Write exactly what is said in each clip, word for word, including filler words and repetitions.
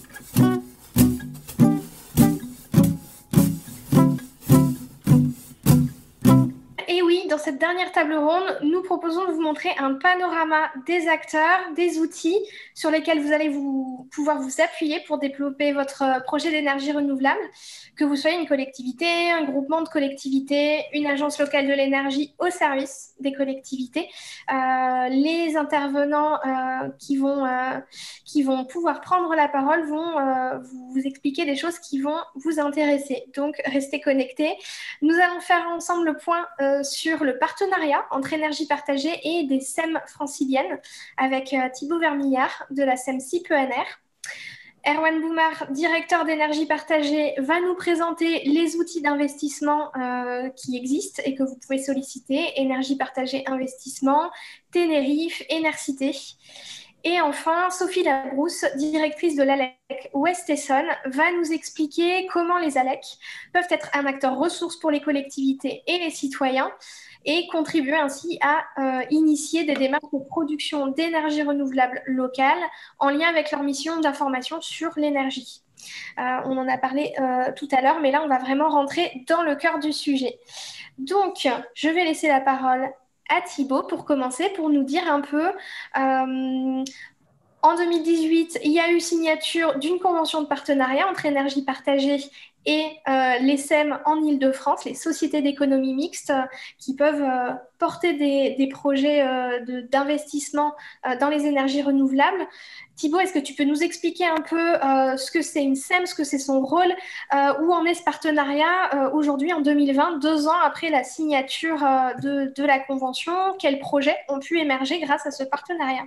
Et oui, dans cette dernière table ronde, nous proposons de vous montrer un panorama des acteurs, des outils sur lesquels vous allez vous, pouvoir vous appuyer pour développer votre projet d'énergie renouvelable, que vous soyez une collectivité, un groupement de collectivités, une agence locale de l'énergie au service des collectivités. Euh, les intervenants euh, qui, vont, euh, qui vont pouvoir prendre la parole vont euh, vous expliquer des choses qui vont vous intéresser. Donc, restez connectés. Nous allons faire ensemble le point euh, sur le partenariat entre énergie partagée et des S E M franciliennes avec euh, Thibaut Vermillard de la S E M C I P E N R. Erwan Boumar, directeur d'énergie partagée, va nous présenter les outils d'investissement euh, qui existent et que vous pouvez solliciter. Énergie partagée investissement, Ténérife, Énercité. Et enfin, Sophie Labrousse, directrice de l'A L E C Ouest Essonne, va nous expliquer comment les A L E C peuvent être un acteur ressource pour les collectivités et les citoyens et contribuer ainsi à euh, initier des démarches de production d'énergie renouvelable locale en lien avec leur mission d'information sur l'énergie. Euh, on en a parlé euh, tout à l'heure, mais là, on va vraiment rentrer dans le cœur du sujet. Donc, je vais laisser la parole à Thibaut pour commencer, pour nous dire un peu... Euh, en deux mille dix-huit, il y a eu signature d'une convention de partenariat entre énergie partagée et euh, les S E M en Île-de-France, les sociétés d'économie mixte euh, qui peuvent euh, porter des, des projets euh, de, d'investissement euh, dans les énergies renouvelables. Thibaut, est-ce que tu peux nous expliquer un peu euh, ce que c'est une S E M, ce que c'est son rôle, euh, où en est ce partenariat euh, aujourd'hui en deux mille vingt, deux ans après la signature euh, de, de la convention? Quels projets ont pu émerger grâce à ce partenariat?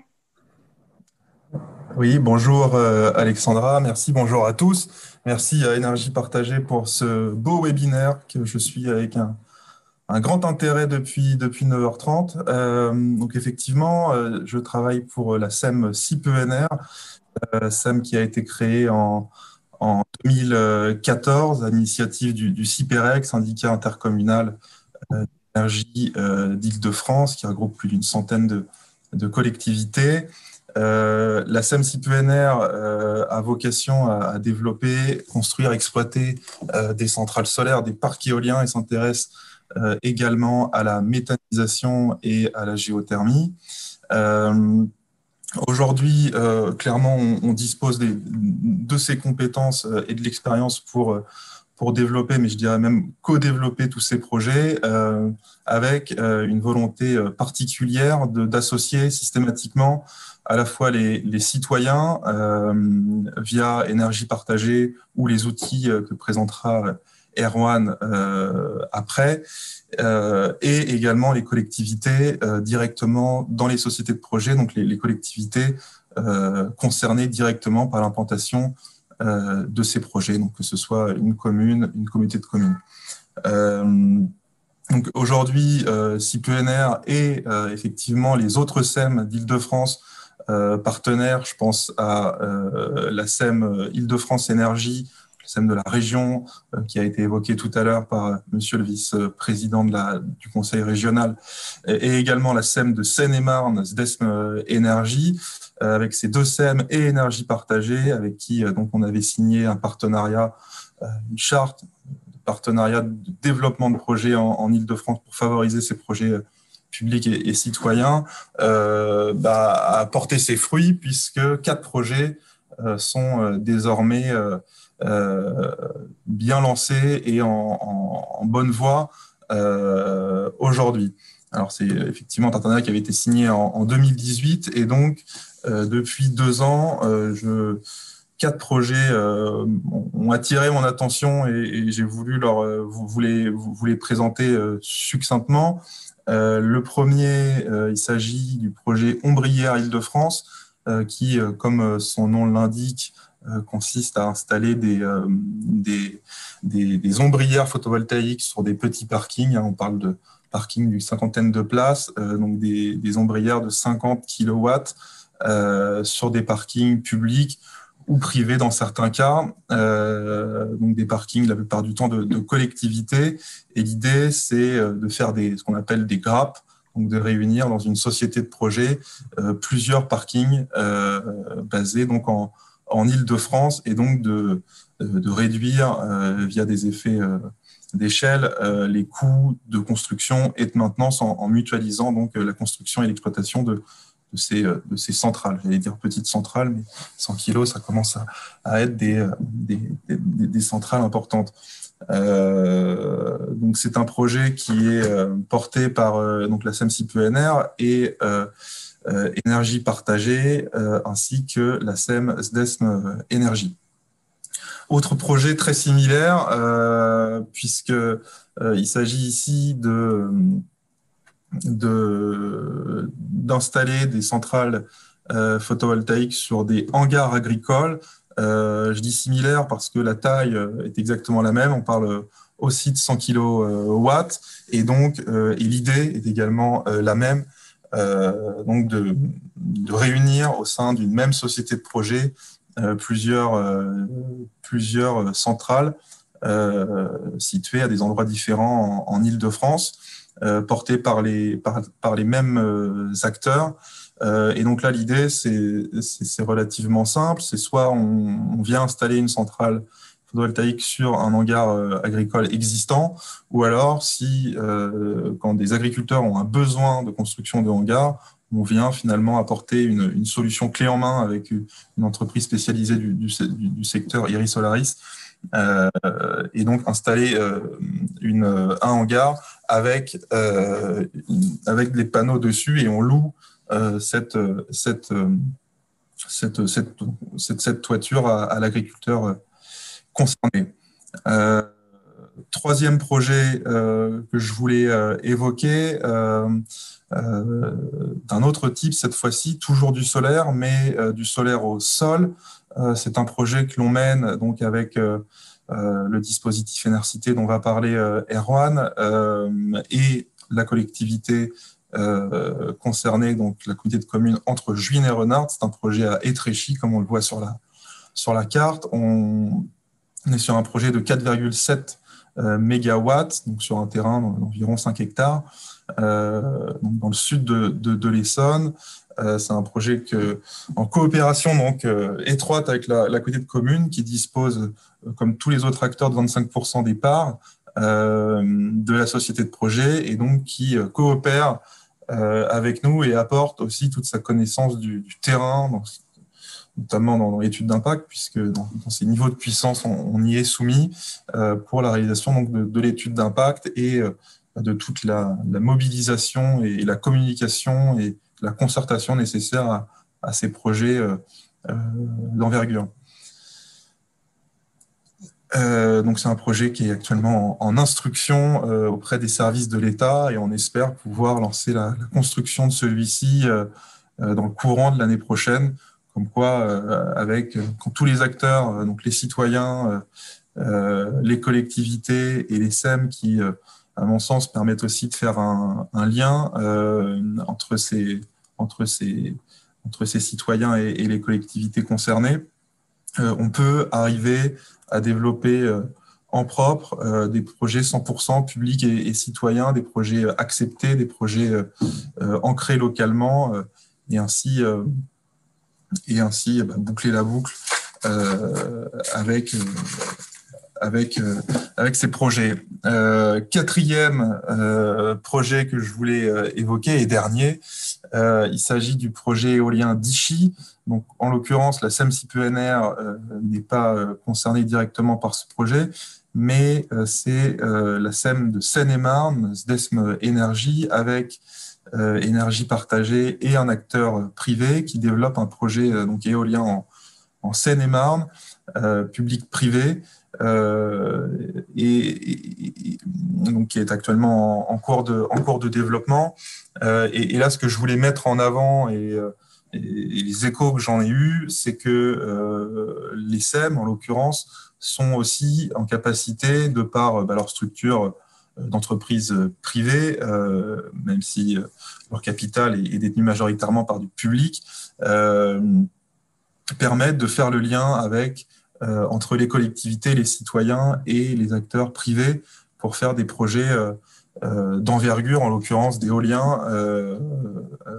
Oui, bonjour euh, Alexandra, merci, bonjour à tous. Merci à Énergie Partagée pour ce beau webinaire que je suis avec un, un grand intérêt depuis, depuis neuf heures trente. Euh, donc effectivement, euh, je travaille pour la S E M C I P E N R, euh, S E M qui a été créée en, en deux mille quatorze à l'initiative du, du CIPEREC, syndicat intercommunal euh, d'énergie euh, d'Île-de-France, qui regroupe plus d'une centaine de, de collectivités. Euh, la S E M C I P E N R euh, a vocation à, à développer, construire, exploiter euh, des centrales solaires, des parcs éoliens et s'intéresse euh, également à la méthanisation et à la géothermie. Euh, Aujourd'hui, euh, clairement, on, on dispose des, de ces compétences et de l'expérience pour pour développer, mais je dirais même co-développer tous ces projets euh, avec euh, une volonté particulière de, d'associer systématiquement à la fois les, les citoyens euh, via énergie partagée ou les outils que présentera Erwan euh, après, euh, et également les collectivités euh, directement dans les sociétés de projet, donc les, les collectivités euh, concernées directement par l'implantation Euh, de ces projets, donc que ce soit une commune, une communauté de communes. Euh, donc aujourd'hui, euh, C I P E N R et euh, effectivement les autres S E M d'Île-de-France euh, partenaires, je pense à euh, la S E M Île-de-France Énergie, le S E M de la région, euh, qui a été évoqué tout à l'heure par monsieur le vice-président de la, du conseil régional, et, et également la S E M de Seine-et-Marne, S D E S M Énergie, euh, avec ces deux S E M et énergie partagée, avec qui euh, donc on avait signé un partenariat, euh, une charte de partenariat de développement de projets en, en Île-de-France pour favoriser ces projets euh, publics et, et citoyens, euh, bah, a porté ses fruits puisque quatre projets euh, sont euh, désormais euh, euh, bien lancés et en, en, en bonne voie euh, aujourd'hui. Alors c'est effectivement un partenariat qui avait été signé en, en deux mille dix-huit et donc euh, depuis deux ans, euh, je, quatre projets euh, ont attiré mon attention et, et j'ai voulu leur, euh, vous, vous, les, vous, vous les présenter euh, succinctement. Euh, le premier, euh, il s'agit du projet Ombrière Île-de-France, euh, qui, euh, comme son nom l'indique, euh, consiste à installer des, euh, des, des, des ombrières photovoltaïques sur des petits parkings. Hein, on parle de parkings d'une cinquantaine de places, euh, donc des, des ombrières de cinquante kilowatts euh, sur des parkings publics ou privés dans certains cas, euh, donc des parkings la plupart du temps de, de collectivités. Et l'idée, c'est de faire des, ce qu'on appelle des grappes, donc de réunir dans une société de projet euh, plusieurs parkings euh, basés donc en, en Île-de-France et donc de, de réduire euh, via des effets euh, d'échelle euh, les coûts de construction et de maintenance en, en mutualisant donc la construction et l'exploitation de, de, ces, de ces centrales. J'allais dire petites centrales, mais cent kilos, ça commence à, à être des, des, des, des centrales importantes. Euh, donc c'est un projet qui est euh, porté par euh, donc la S E M C P E N R et euh, euh, Énergie Partagée euh, ainsi que la S E M S D E S M Énergie. Autre projet très similaire euh, puisque euh, il s'agit ici de de d'installer des centrales euh, photovoltaïques sur des hangars agricoles. Euh, je dis similaire parce que la taille est exactement la même. On parle aussi de cent kilowatts et donc euh, et l'idée est également euh, la même. Euh, donc de, de réunir au sein d'une même société de projet euh, plusieurs euh, plusieurs centrales euh, situées à des endroits différents en, en Île-de-France, euh, portées par les par, par les mêmes euh, acteurs. Euh, et donc là, l'idée, c'est, c'est, c'est relativement simple. C'est soit on, on vient installer une centrale photovoltaïque sur un hangar euh, agricole existant, ou alors si, euh, quand des agriculteurs ont un besoin de construction de hangars, on vient finalement apporter une, une solution clé en main avec une entreprise spécialisée du, du, du secteur Iris Solaris, euh, et donc installer euh, une, un hangar avec, euh, avec des panneaux dessus et on loue Euh, cette, cette, cette, cette, cette, cette toiture à, à l'agriculteur concerné. Euh, troisième projet euh, que je voulais euh, évoquer, euh, euh, d'un autre type cette fois-ci, toujours du solaire, mais euh, du solaire au sol. Euh, c'est un projet que l'on mène donc avec euh, euh, le dispositif Énercité dont va parler euh, Erwan euh, et la collectivité Euh, concerné, donc la communauté de communes entre Juin et Renard. C'est un projet à Étréchy, comme on le voit sur la, sur la carte. On, on est sur un projet de quatre virgule sept euh, mégawatts, donc sur un terrain d'environ cinq hectares, euh, donc dans le sud de, de, de l'Essonne. Euh, c'est un projet que, en coopération donc, euh, étroite avec la, la communauté de communes qui dispose, euh, comme tous les autres acteurs, de vingt-cinq pour cent des parts euh, de la société de projet et donc qui euh, coopère Euh, avec nous et apporte aussi toute sa connaissance du, du terrain, donc, notamment dans, dans l'étude d'impact, puisque dans, dans ces niveaux de puissance, on, on y est soumis euh, pour la réalisation donc, de, de l'étude d'impact et euh, de toute la, la mobilisation et, et la communication et la concertation nécessaire à, à ces projets euh, euh, d'envergure. Euh, donc c'est un projet qui est actuellement en, en instruction euh, auprès des services de l'État et on espère pouvoir lancer la, la construction de celui-ci euh, euh, dans le courant de l'année prochaine, comme quoi euh, avec euh, quand tous les acteurs, euh, donc les citoyens, euh, euh, les collectivités et les S E M qui, euh, à mon sens, permettent aussi de faire un, un lien euh, entre ces entre ces entre ces citoyens et, et les collectivités concernées, euh, on peut arriver à développer euh, en propre euh, des projets cent pour cent publics et, et citoyens, des projets acceptés, des projets euh, euh, ancrés localement, euh, et ainsi, euh, et ainsi bah, boucler la boucle euh, avec, euh, avec, euh, avec ces projets. Euh, quatrième euh, projet que je voulais euh, évoquer et dernier, euh, il s'agit du projet éolien d'Ichy. Donc, en l'occurrence, la S E M C P E N R euh, n'est pas euh, concernée directement par ce projet, mais euh, c'est euh, la S E M de Seine-et-Marne, S D E S M Énergie, avec euh, Énergie Partagée et un acteur privé qui développe un projet euh, donc éolien en, en Seine-et-Marne, euh, public-privé, euh, et, et, et donc qui est actuellement en, en cours de en cours de développement. Euh, et, et là, ce que je voulais mettre en avant et, et, et les échos que j'en ai eus, c'est que euh, les S E M, en l'occurrence, sont aussi en capacité, de par bah, leur structure d'entreprise privée, euh, même si leur capital est, est détenu majoritairement par du public, euh, permettent de faire le lien avec euh, entre les collectivités, les citoyens et les acteurs privés pour faire des projets euh, euh, d'envergure, en l'occurrence d'éolien, euh, euh,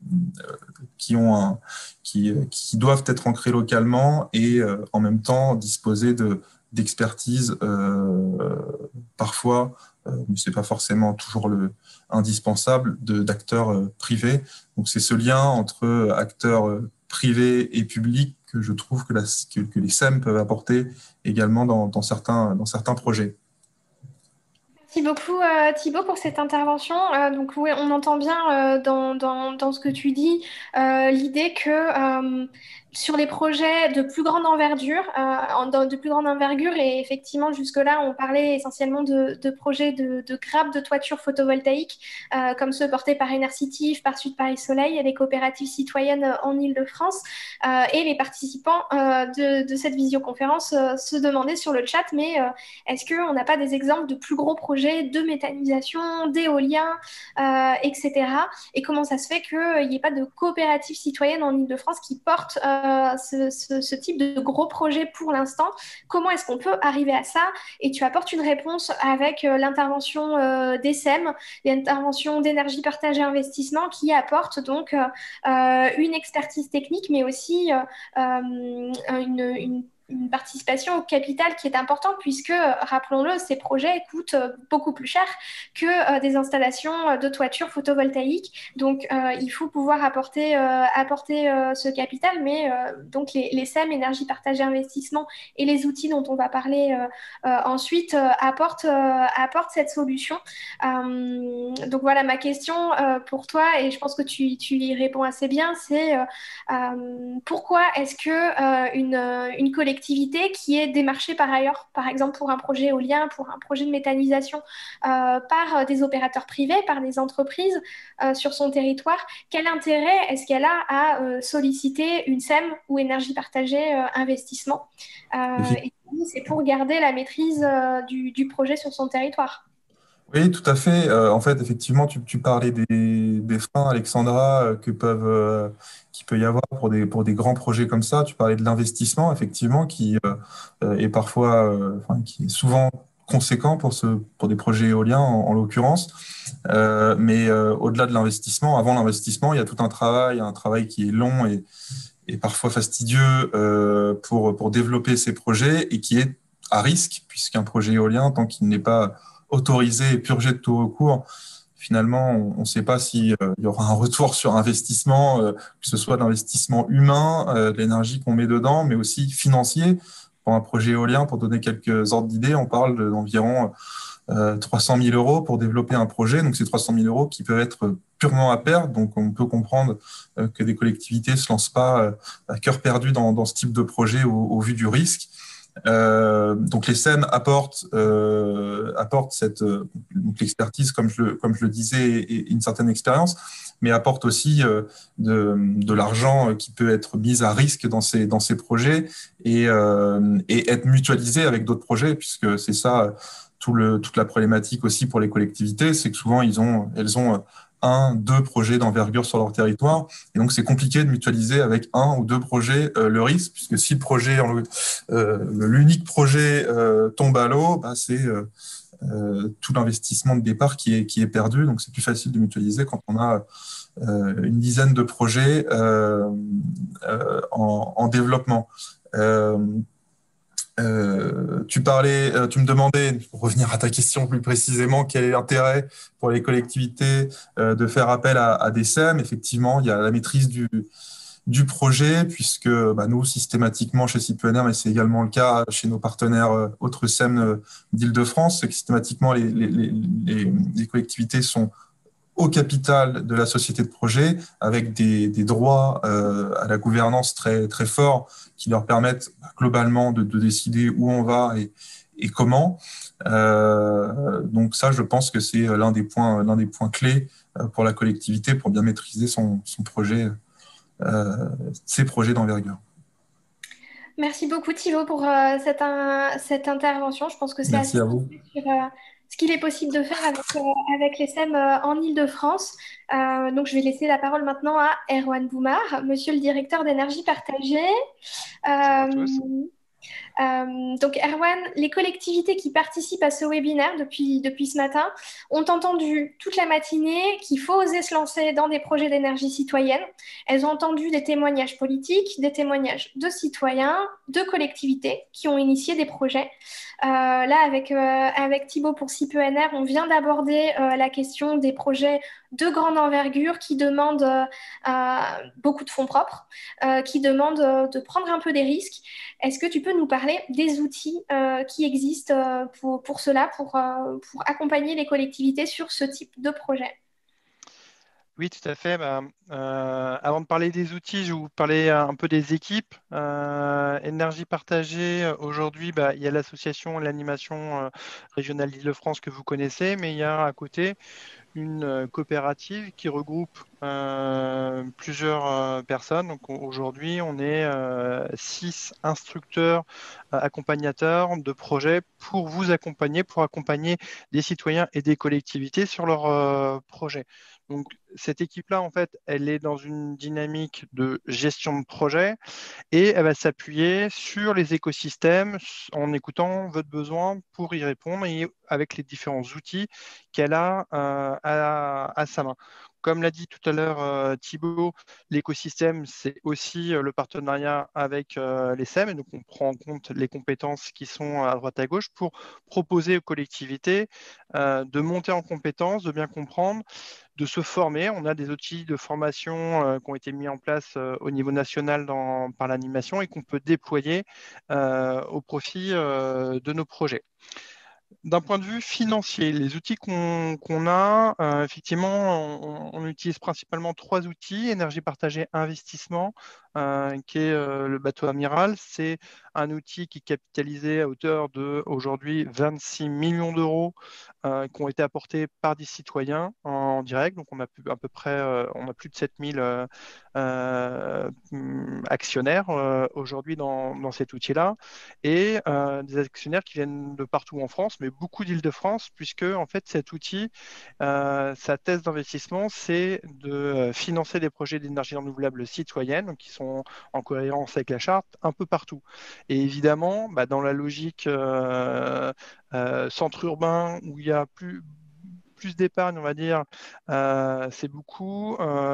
qui, ont un, qui, qui doivent être ancrés localement et euh, en même temps disposer de, d'expertise euh, parfois, euh, mais ce n'est pas forcément toujours le, indispensable, de, d'acteurs euh, privés. Donc c'est ce lien entre acteurs euh, privés et publics que je trouve que, la, que, que les S E M peuvent apporter également dans, dans, certains, dans certains projets. Merci beaucoup euh, Thibaut pour cette intervention. Euh, donc oui, on entend bien euh, dans, dans, dans ce que tu dis euh, l'idée que euh, sur les projets de plus grande envergure, euh, en- dans- de plus grande envergure, et effectivement jusque-là on parlait essentiellement de, de projets de, de grappes de toiture photovoltaïques euh, comme ceux portés par Enercity, par Sud Paris Soleil et les coopératives citoyennes euh, en Île-de-France. Euh, et les participants euh, de, de cette visioconférence euh, se demandaient sur le chat, mais euh, est-ce qu'on n'a pas des exemples de plus gros projets de méthanisation, d'éolien, euh, et cetera. Et comment ça se fait qu'il n'y ait pas de coopérative citoyenne en Île-de-France qui porte euh, ce, ce, ce type de gros projet pour l'instant? Comment est-ce qu'on peut arriver à ça? Et tu apportes une réponse avec euh, l'intervention euh, d'E S E M, l'intervention d'énergie partagée investissement, qui apporte donc euh, euh, une expertise technique, mais aussi euh, euh, une, une une participation au capital qui est importante puisque, euh, rappelons-le, ces projets coûtent euh, beaucoup plus cher que euh, des installations euh, de toiture photovoltaïque. Donc, euh, il faut pouvoir apporter, euh, apporter euh, ce capital, mais euh, donc les, les S E M, énergie partagée investissement et les outils dont on va parler euh, euh, ensuite euh, apportent, euh, apportent cette solution. Euh, donc voilà, ma question euh, pour toi, et je pense que tu, tu y réponds assez bien, c'est euh, euh, pourquoi est-ce que euh, une, une collectivité qui est démarchée par ailleurs, par exemple pour un projet éolien, pour un projet de méthanisation, euh, par des opérateurs privés, par des entreprises euh, sur son territoire, quel intérêt est-ce qu'elle a à euh, solliciter une S E M ou énergie partagée euh, investissement? Euh, et c'est pour garder la maîtrise euh, du, du projet sur son territoire. Oui, tout à fait. Euh, en fait, effectivement, tu, tu parlais des, des freins, Alexandra, euh, que peuvent, euh, qu'il peut y avoir pour des, pour des grands projets comme ça. Tu parlais de l'investissement, effectivement, qui euh, euh, est parfois, euh, enfin, qui est souvent conséquent pour ce, pour des projets éoliens, en, en l'occurrence. Euh, mais euh, au-delà de l'investissement, avant l'investissement, il y a tout un travail, un travail qui est long et, et parfois fastidieux euh, pour, pour développer ces projets et qui est à risque, puisqu'un projet éolien, tant qu'il n'est pas autorisé et purgé de tout recours, finalement, on ne sait pas s'il euh, y aura un retour sur investissement, euh, que ce soit d'investissement humain, euh, de l'énergie qu'on met dedans, mais aussi financier. Pour un projet éolien, pour donner quelques ordres d'idées, on parle d'environ euh, trois cent mille euros pour développer un projet. Donc, c'est trois cent mille euros qui peuvent être purement à perdre. Donc, on peut comprendre euh, que des collectivités ne se lancent pas euh, à cœur perdu dans, dans ce type de projet au, au vu du risque. Euh, donc les S E M apportent, euh, apportent cette euh, donc l'expertise, comme je le, comme je le disais, et, et une certaine expérience, mais apportent aussi euh, de, de l'argent qui peut être mis à risque dans ces, dans ces projets et, euh, et être mutualisé avec d'autres projets, puisque c'est ça tout le, toute la problématique aussi pour les collectivités, c'est que souvent ils ont, elles ont un, deux projets d'envergure sur leur territoire. Et donc, c'est compliqué de mutualiser avec un ou deux projets euh, le risque, puisque si le projet, euh, l'unique projet euh, tombe à l'eau, bah, c'est euh, euh, tout l'investissement de départ qui est, qui est perdu. Donc, c'est plus facile de mutualiser quand on a euh, une dizaine de projets euh, euh, en, en développement. Euh, euh, tu parlais, euh, tu me demandais, pour revenir à ta question plus précisément, quel est l'intérêt pour les collectivités euh, de faire appel à, à des S E M. Effectivement, il y a la maîtrise du, du projet, puisque bah, nous, systématiquement, chez Citoyener, et c'est également le cas chez nos partenaires euh, autres S E M euh, d'Île-de-France, c'est que systématiquement, les, les, les, les collectivités sont au capital de la société de projet, avec des, des droits euh, à la gouvernance très, très forts qui leur permettent globalement de, de décider où on va et, et comment. Euh, donc ça, je pense que c'est l'un des points, l'un des points clés pour la collectivité pour bien maîtriser son, son projet, euh, ses projets d'envergure. Merci beaucoup Thibaut pour euh, cette, in- cette intervention. Je pense que c'est Merci assez à vous. complet sur euh, ce qu'il est possible de faire avec, euh, avec les S E M euh, en Île-de-France. Euh, donc je vais laisser la parole maintenant à Erwan Boumar, monsieur le directeur d'énergie partagée. Bonjour à tous. Euh, Euh, donc, Erwan, les collectivités qui participent à ce webinaire depuis, depuis ce matin ont entendu toute la matinée qu'il faut oser se lancer dans des projets d'énergie citoyenne. Elles ont entendu des témoignages politiques, des témoignages de citoyens, de collectivités qui ont initié des projets. Euh, là, avec, euh, avec Thibaut pour C I P E N R, on vient d'aborder euh, la question des projets de grande envergure qui demandent euh, euh, beaucoup de fonds propres, euh, qui demandent euh, de prendre un peu des risques. Est-ce que tu peux nous parler des outils euh, qui existent euh, pour, pour cela, pour, euh, pour accompagner les collectivités sur ce type de projet? Oui, tout à fait. Bah, euh, avant de parler des outils, je vais vous parler un peu des équipes. Euh, Énergie partagée, euh, aujourd'hui, bah, il y a l'association, l'animation euh, régionale d'Île-de-France que vous connaissez, mais il y a à côté une euh, coopérative qui regroupe euh, plusieurs euh, personnes. Donc au- aujourd'hui, on est euh, six instructeurs, euh, accompagnateurs de projets pour vous accompagner, pour accompagner des citoyens et des collectivités sur leurs euh, projets. Donc cette équipe-là, en fait, elle est dans une dynamique de gestion de projet et elle va s'appuyer sur les écosystèmes en écoutant votre besoin pour y répondre et avec les différents outils qu'elle a euh, à, à sa main. Comme l'a dit tout à l'heure euh, Thibaut, l'écosystème, c'est aussi euh, le partenariat avec euh, les S E M. Et donc, on prend en compte les compétences qui sont à droite à gauche pour proposer aux collectivités euh, de monter en compétences, de bien comprendre, de se former. On a des outils de formation euh, qui ont été mis en place euh, au niveau national dans, par l'animation et qu'on peut déployer euh, au profit euh, de nos projets. D'un point de vue financier, les outils qu'on qu'on a, euh, effectivement, on, on utilise principalement trois outils. Énergie partagée investissement, euh, qui est euh, le bateau amiral. C'est un outil qui est capitalisé à hauteur de aujourd'hui vingt-six millions d'euros euh, qui ont été apportés par des citoyens en direct. Donc, on a pu- à peu près, euh, on a plus de sept mille euh, euh, actionnaires euh, aujourd'hui dans, dans cet outil-là et euh, des actionnaires qui viennent de partout en France, mais beaucoup d'Île-de-France, puisque en fait cet outil, euh, sa thèse d'investissement, c'est de euh, financer des projets d'énergie renouvelable citoyenne, donc qui sont en cohérence avec la charte, un peu partout. Et évidemment, bah, dans la logique euh, euh, centre urbain, où il y a plus plus d'épargne, on va dire, euh, c'est beaucoup.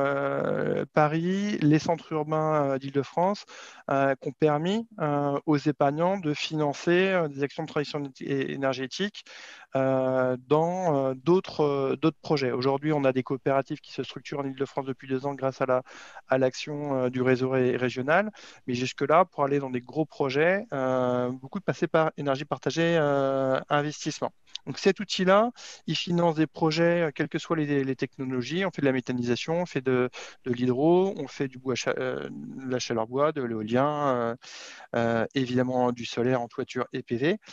Euh, Paris, les centres urbains euh, d'Île-de-France euh, qui ont permis euh, aux épargnants de financer euh, des actions de transition é- énergétique euh, dans euh, d'autres euh, d'autres projets. Aujourd'hui, on a des coopératives qui se structurent en Île-de-France depuis deux ans grâce à la, à l'action euh, du réseau ré- régional. Mais jusque-là, pour aller dans des gros projets, euh, beaucoup de passer par énergie partagée euh, investissement. Donc cet outil-là, il finance des projets, euh, quelles que soient les, les technologies. On fait de la méthanisation, on fait de, de l'hydro, on fait du bois, cha- euh, de la chaleur bois, de l'éolien, euh, euh, évidemment du solaire en toiture et P V.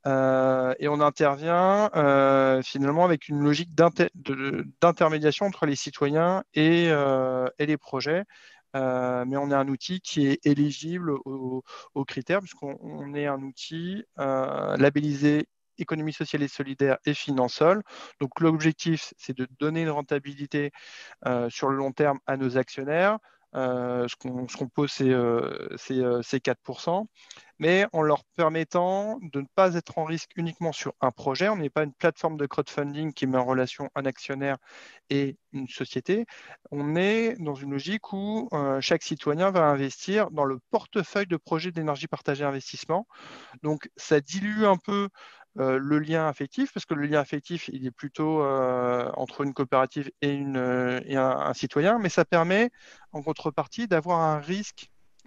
Euh, et on intervient euh, finalement avec une logique d'inter- de- d'intermédiation entre les citoyens et, euh, et les projets. Euh, mais on est un outil qui est éligible aux, aux critères, puisqu'on on est un outil euh, labellisé économie sociale et solidaire et Finansol. Donc l'objectif, c'est de donner une rentabilité euh, sur le long terme à nos actionnaires. Euh, ce qu'on ce qu'on pose, c'est euh, c'est, euh, c'est quatre pour cent, mais en leur permettant de ne pas être en risque uniquement sur un projet. On n'est pas une plateforme de crowdfunding qui met en relation un actionnaire et une société. On est dans une logique où euh, chaque citoyen va investir dans le portefeuille de projets d'énergie partagée investissement. Donc, ça dilue un peu euh, le lien affectif, parce que le lien affectif, il est plutôt euh, entre une coopérative et, une, euh, et un, un citoyen, mais ça permet, en contrepartie, d'avoir un risque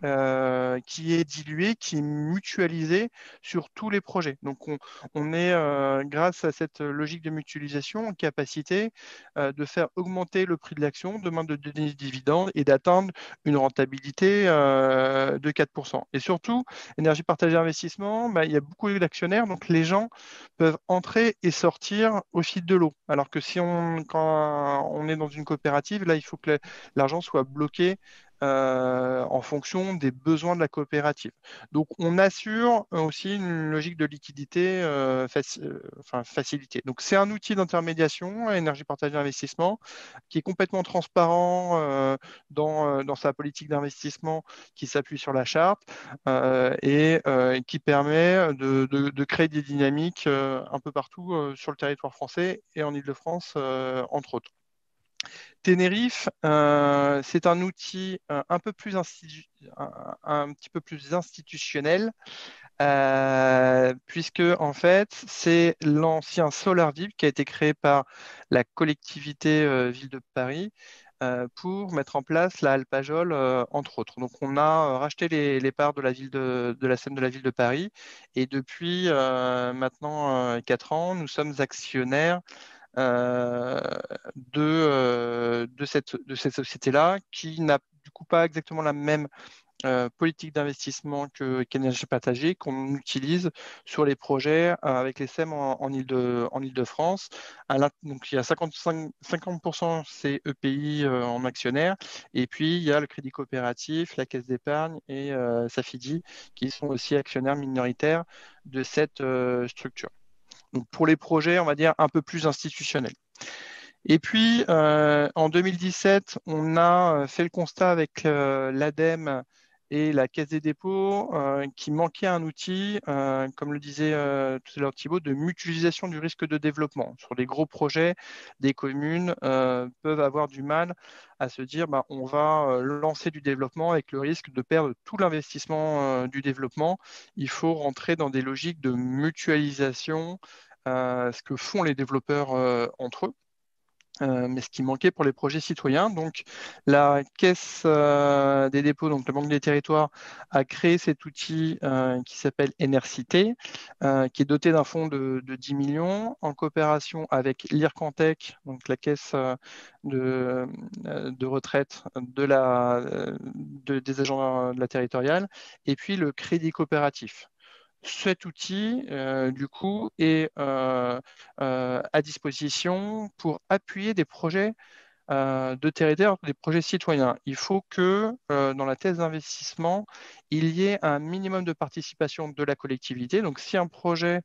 euh, qui est dilué, qui est mutualisé sur tous les projets. Donc, on, on est, euh, grâce à cette logique de mutualisation, en capacité euh, de faire augmenter le prix de l'action, demain de donner des dividendes et d'atteindre une rentabilité euh, de quatre pour cent. Et surtout, énergie partagée investissement, bah, il y a beaucoup d'actionnaires, donc les gens peuvent entrer et sortir au fil de l'eau. Alors que si on, quand on est dans une coopérative, là, il faut que l'argent soit bloqué euh, en fonction des besoins de la coopérative. Donc, on assure aussi une logique de liquidité euh, faci euh, enfin, facilitée. Donc, c'est un outil d'intermédiation, énergie partagée d'investissement, qui est complètement transparent euh, dans, euh, dans sa politique d'investissement qui s'appuie sur la charte euh, et euh, qui permet de, de, de créer des dynamiques euh, un peu partout euh, sur le territoire français et en Île-de-France, euh, entre autres. Tenerife, euh, c'est un outil euh, un peu plus institu- un, un petit peu plus institutionnel, euh, puisque en fait, c'est l'ancien SolarVip qui a été créé par la collectivité euh, Ville de Paris euh, pour mettre en place la Alpajol, euh, entre autres. Donc, on a euh, racheté les, les parts de la ville de, de la Seine de la Ville de Paris, et depuis euh, maintenant euh, quatre ans, nous sommes actionnaires euh, de, euh, de cette, de cette société-là, qui n'a du coup pas exactement la même euh, politique d'investissement que qu'Énergie Partagée qu'on utilise sur les projets euh, avec les S E M en, en Île-de, en Île-de-France. À l'int- Donc, il y a cinquante-cinq, cinquante pour cent c'est E P I euh, en actionnaire, et puis il y a le Crédit Coopératif, la Caisse d'épargne et euh, Safidi qui sont aussi actionnaires minoritaires de cette euh, structure. Donc, pour les projets, on va dire un peu plus institutionnels. Et puis, euh, en deux mille dix-sept, on a euh, fait le constat avec euh, l'ADEME et la Caisse des dépôts euh, qu'il manquait un outil, euh, comme le disait euh, tout à l'heure Thibaut, de mutualisation du risque de développement. Sur les gros projets, des communes euh, peuvent avoir du mal à se dire bah, on va euh, lancer du développement avec le risque de perdre tout l'investissement euh, du développement. Il faut rentrer dans des logiques de mutualisation, euh, ce que font les développeurs euh, entre eux. Euh, mais ce qui manquait pour les projets citoyens. Donc, la Caisse euh, des dépôts, donc la Banque des territoires, a créé cet outil euh, qui s'appelle Enercité, euh, qui est doté d'un fonds de, de dix millions en coopération avec l'IRCANTEC, donc la caisse euh, de, euh, de retraite de la, de- des agents de la territoriale, et puis le Crédit Coopératif. Cet outil, euh, du coup, est euh, euh, à disposition pour appuyer des projets euh, de territoire, des projets citoyens. Il faut que euh, dans la thèse d'investissement, il y ait un minimum de participation de la collectivité. Donc, si un projet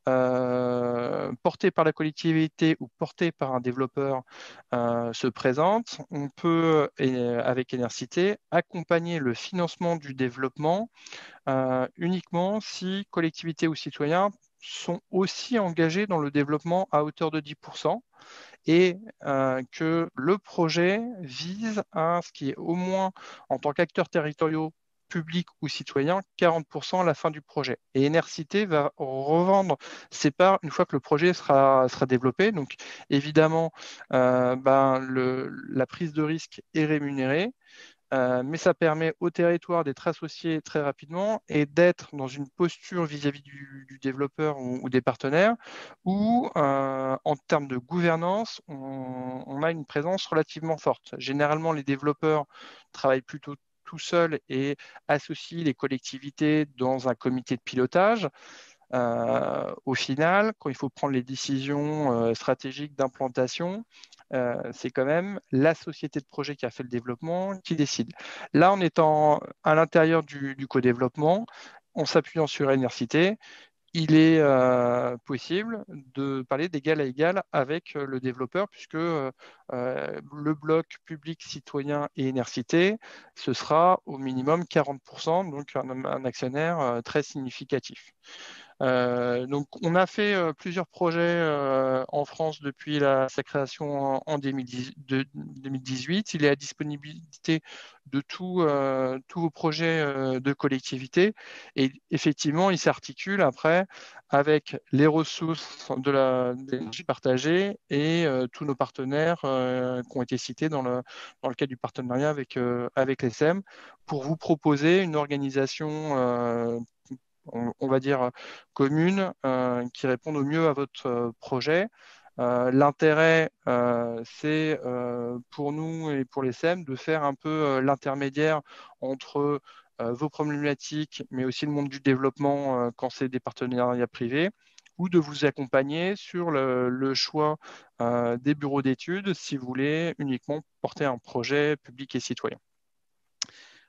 euh, porté par la collectivité ou porté par un développeur euh, se présente, on peut, et, avec Enercité, accompagner le financement du développement euh, uniquement si collectivités ou citoyens sont aussi engagés dans le développement à hauteur de dix pour cent et euh, que le projet vise à ce qui est au moins en tant qu'acteurs territoriaux publics ou citoyens, quarante pour cent à la fin du projet. Et Enercité va revendre ses parts une fois que le projet sera, sera développé. Donc évidemment, euh, ben, le, la prise de risque est rémunérée. Euh, mais ça permet au territoire d'être associé très rapidement et d'être dans une posture vis-à-vis du, du développeur ou, ou des partenaires où, euh, en termes de gouvernance, on, on a une présence relativement forte. Généralement, les développeurs travaillent plutôt tout seuls et associent les collectivités dans un comité de pilotage. Euh, au final, quand il faut prendre les décisions euh, stratégiques d'implantation, euh, c'est quand même la société de projet qui a fait le développement qui décide. Là, en étant à l'intérieur du, du co-développement, en s'appuyant sur Enercité, il est euh, possible de parler d'égal à égal avec euh, le développeur, puisque euh, euh, le bloc public, citoyen et Enercité, ce sera au minimum quarante pour cent, donc un, un actionnaire euh, très significatif. Euh, donc, on a fait euh, plusieurs projets euh, en France depuis la, sa création en, en deux mille dix, de, deux mille dix-huit. Il est à disponibilité de tout, euh, tous vos projets euh, de collectivité. Et effectivement, il s'articule après avec les ressources de la d'énergie partagée et euh, tous nos partenaires euh, qui ont été cités dans le, dans le cadre du partenariat avec, euh, avec l'E S M pour vous proposer une organisation euh, on, on va dire, communes euh, qui répondent au mieux à votre euh, projet. Euh, L'intérêt, euh, c'est euh, pour nous et pour les S E M de faire un peu euh, l'intermédiaire entre euh, vos problématiques, mais aussi le monde du développement euh, quand c'est des partenariats privés, ou de vous accompagner sur le, le choix euh, des bureaux d'études si vous voulez uniquement porter un projet public et citoyen.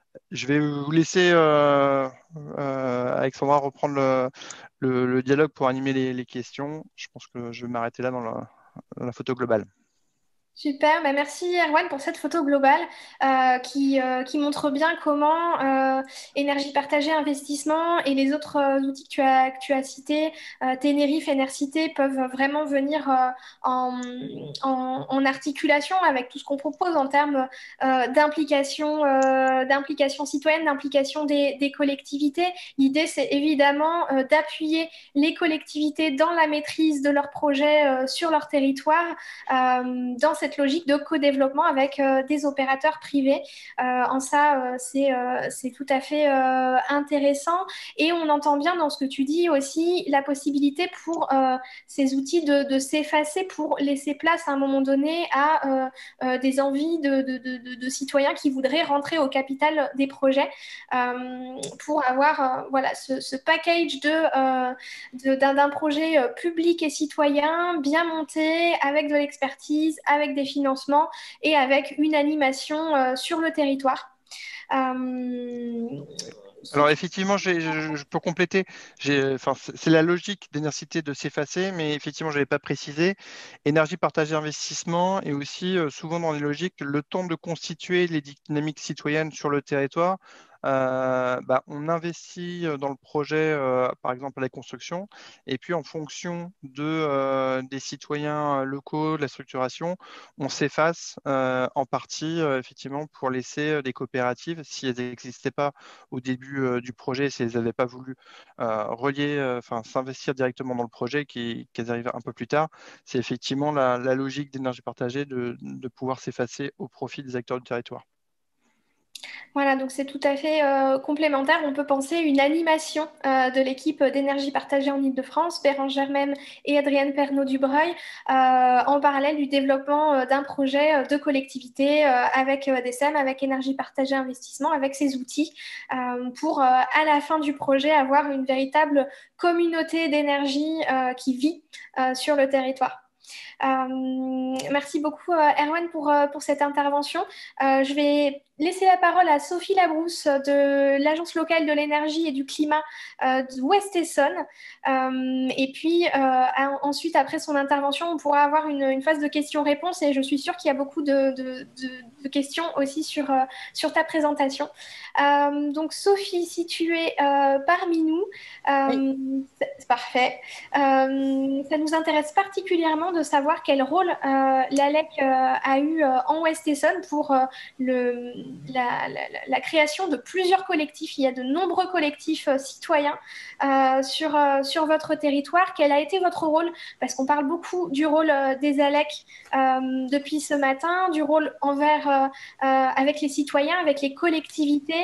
Je vais vous laisser, euh, euh, Alexandra, reprendre le, le- le dialogue pour animer les, les questions. Je pense que je vais m'arrêter là dans la, dans la photo globale. Super, bah merci Erwan pour cette photo globale euh, qui, euh, qui montre bien comment euh, énergie partagée, investissement et les autres euh, outils que tu as, que tu as cités, euh, Ténérife, Énercité, peuvent vraiment venir euh, en, en, en articulation avec tout ce qu'on propose en termes euh, d'implication, euh, d'implication citoyenne, d'implication des, des collectivités. L'idée, c'est évidemment euh, d'appuyer les collectivités dans la maîtrise de leurs projets euh, sur leur territoire euh, dans cette logique de co-développement avec euh, des opérateurs privés. Euh, en ça, euh, c'est euh, c'est tout à fait euh, intéressant. Et on entend bien dans ce que tu dis aussi la possibilité pour euh, ces outils de, de s'effacer pour laisser place à un moment donné à euh, euh, des envies de, de, de, de, citoyens qui voudraient rentrer au capital des projets euh, pour avoir euh, voilà, ce, ce package de, euh, de, d'un, d'un projet euh, public et citoyen bien monté avec de l'expertise, avec des financements et avec une animation euh, sur le territoire. Euh, Alors effectivement, j'ai- je, je peux compléter. J'ai- Enfin, c'est c'est la logique d'énergité de s'effacer, mais effectivement, je n'avais pas précisé. Énergie partagée investissement et aussi euh, souvent dans les logiques, le temps de constituer les dynamiques citoyennes sur le territoire. Euh, bah, on investit euh, dans le projet, euh, par exemple à la construction, et puis en fonction de, euh, des citoyens euh, locaux, de la structuration, on s'efface euh, en partie euh, effectivement pour laisser euh, des coopératives, si elles n'existaient pas au début euh, du projet, si elles n'avaient pas voulu euh, relier, euh, enfin s'investir directement dans le projet, qui- qu'elles arrivent un peu plus tard, c'est effectivement la, la logique d'énergie partagée de, de pouvoir s'effacer au profit des acteurs du territoire. Voilà, donc c'est tout à fait euh, complémentaire. On peut penser une animation euh, de l'équipe d'énergie partagée en Île-de-France, Bérangère Même et Adrienne Pernaud-Dubreuil, euh, en parallèle du développement euh, d'un projet euh, de collectivité euh, avec euh, des S E M, avec énergie partagée investissement, avec ces outils, euh, pour euh, à la fin du projet avoir une véritable communauté d'énergie euh, qui vit euh, sur le territoire. Euh, merci beaucoup, euh, Erwan, pour, euh, pour cette intervention. Euh, je vais laisser la parole à Sophie Labrousse de l'Agence locale de l'énergie et du climat euh, de West Essonne. Euh, et puis, euh, à, ensuite, après son intervention, on pourra avoir une, une phase de questions-réponses et je suis sûre qu'il y a beaucoup de, de, de, de questions aussi sur, euh, sur ta présentation. Euh, donc, Sophie, si tu es euh, parmi nous, Oui. euh, c'est parfait. Euh, ça nous intéresse particulièrement de savoir quel rôle euh, l'A L E C euh, a eu euh, en West Essonne pour euh, le, la, la, la, création de plusieurs collectifs. Il y a de nombreux collectifs euh, citoyens euh, sur, euh, sur votre territoire. Quel a été votre rôle? Parce qu'on parle beaucoup du rôle euh, des A L E C euh, depuis ce matin, du rôle envers, euh, euh, avec les citoyens, avec les collectivités,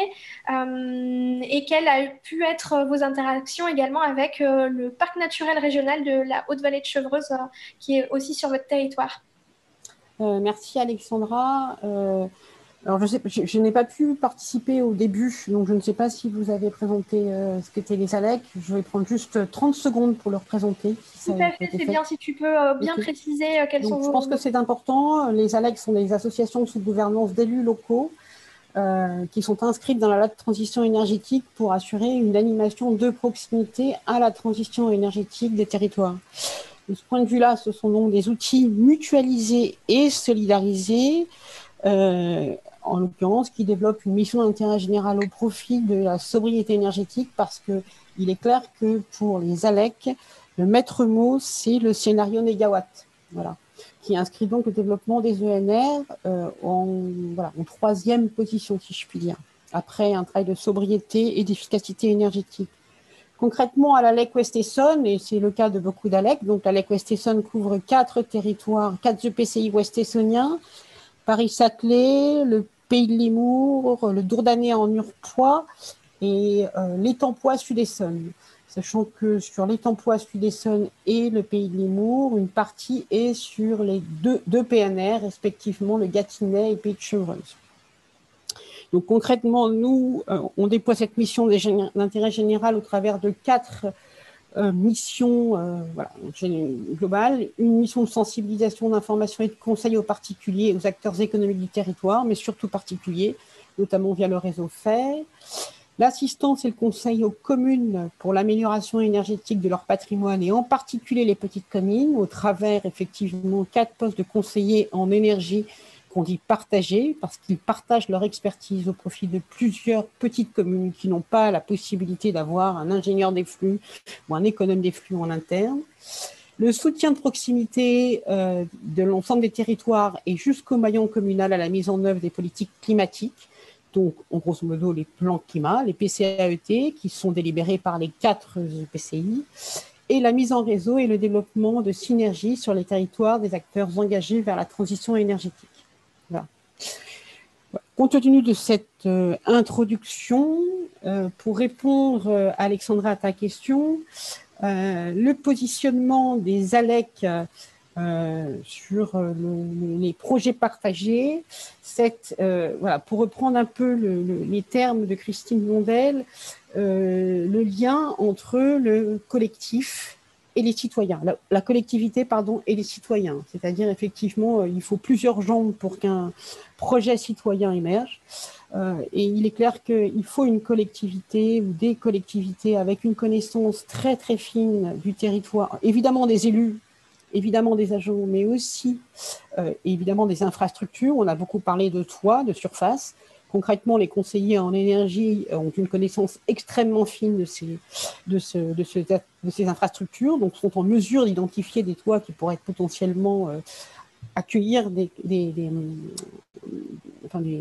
euh, et quelles a pu être vos interactions également avec euh, le parc naturel régional de la Haute-Vallée de Chevreuse, euh, qui est aussi sur votre territoire. Euh, merci Alexandra. Euh, alors je, sais, je, je n'ai pas pu participer au début, donc je ne sais pas si vous avez présenté euh, ce qu'étaient les A L E C. Je vais prendre juste trente secondes pour le présenter. Si Tout à fait, c'est bien si tu peux euh, bien okay. préciser euh, quels donc, sont vos... Je pense que c'est important. Les A L E C sont des associations sous gouvernance d'élus locaux euh, qui sont inscrites dans la loi de transition énergétique pour assurer une animation de proximité à la transition énergétique des territoires. De ce point de vue-là, ce sont donc des outils mutualisés et solidarisés, euh, en l'occurrence, qui développent une mission d'intérêt général au profit de la sobriété énergétique, parce qu'il est clair que pour les A L E C, le maître mot, c'est le scénario négawatt, voilà, qui inscrit donc le développement des E N R euh, en, voilà, en troisième position, si je puis dire, après un travail de sobriété et d'efficacité énergétique. Concrètement, à l'A L E C West Essonne, et c'est le cas de beaucoup d'A L E C, donc l'A L E C West Essonne couvre quatre territoires, quatre E P C I ouest-essonniens, Paris-Saclay, le Pays de Limours, le Dourdanais en Urpois et euh, l'Étampois Sud-Essonne. Sachant que sur l'Étampois Sud-Essonne et le Pays de Limours, une partie est sur les deux, deux P N R, respectivement le Gâtinais et Pays de Chevreuse. Donc concrètement, nous, euh, on déploie cette mission d'intérêt général au travers de quatre euh, missions euh, voilà, globales. Une mission de sensibilisation, d'information et de conseil aux particuliers, aux acteurs économiques du territoire, mais surtout particuliers. notamment via le réseau F E R. L'assistance et le conseil aux communes pour l'amélioration énergétique de leur patrimoine et en particulier les petites communes au travers effectivement quatre postes de conseillers en énergie qu'on dit partagés parce qu'ils partagent leur expertise au profit de plusieurs petites communes qui n'ont pas la possibilité d'avoir un ingénieur des flux ou un économe des flux en interne. Le soutien de proximité euh, de l'ensemble des territoires et jusqu'au maillon communal à la mise en œuvre des politiques climatiques. Donc, en grosso modo, les plans climat, les P C A E T, qui sont délibérés par les quatre E P C I, et la mise en réseau et le développement de synergies sur les territoires des acteurs engagés vers la transition énergétique. Voilà. Compte tenu de cette euh, introduction, euh, pour répondre, euh, Alexandra, à ta question, euh, le positionnement des A L E C euh, Euh, sur euh, le, les projets partagés. Cette, euh, voilà, pour reprendre un peu le, le, les termes de Christine Blondel, euh, le lien entre le collectif et les citoyens, la, la collectivité pardon, et les citoyens. C'est-à-dire effectivement, euh, il faut plusieurs jambes pour qu'un projet citoyen émerge. Euh, et il est clair qu'il faut une collectivité ou des collectivités avec une connaissance très très fine du territoire, évidemment des élus, évidemment des agents, mais aussi euh, évidemment des infrastructures. On a beaucoup parlé de toits, de surface. Concrètement, les conseillers en énergie ont une connaissance extrêmement fine de ces, de ce, de ce, de ces infrastructures, donc sont en mesure d'identifier des toits qui pourraient potentiellement euh, accueillir des, des, des, enfin des,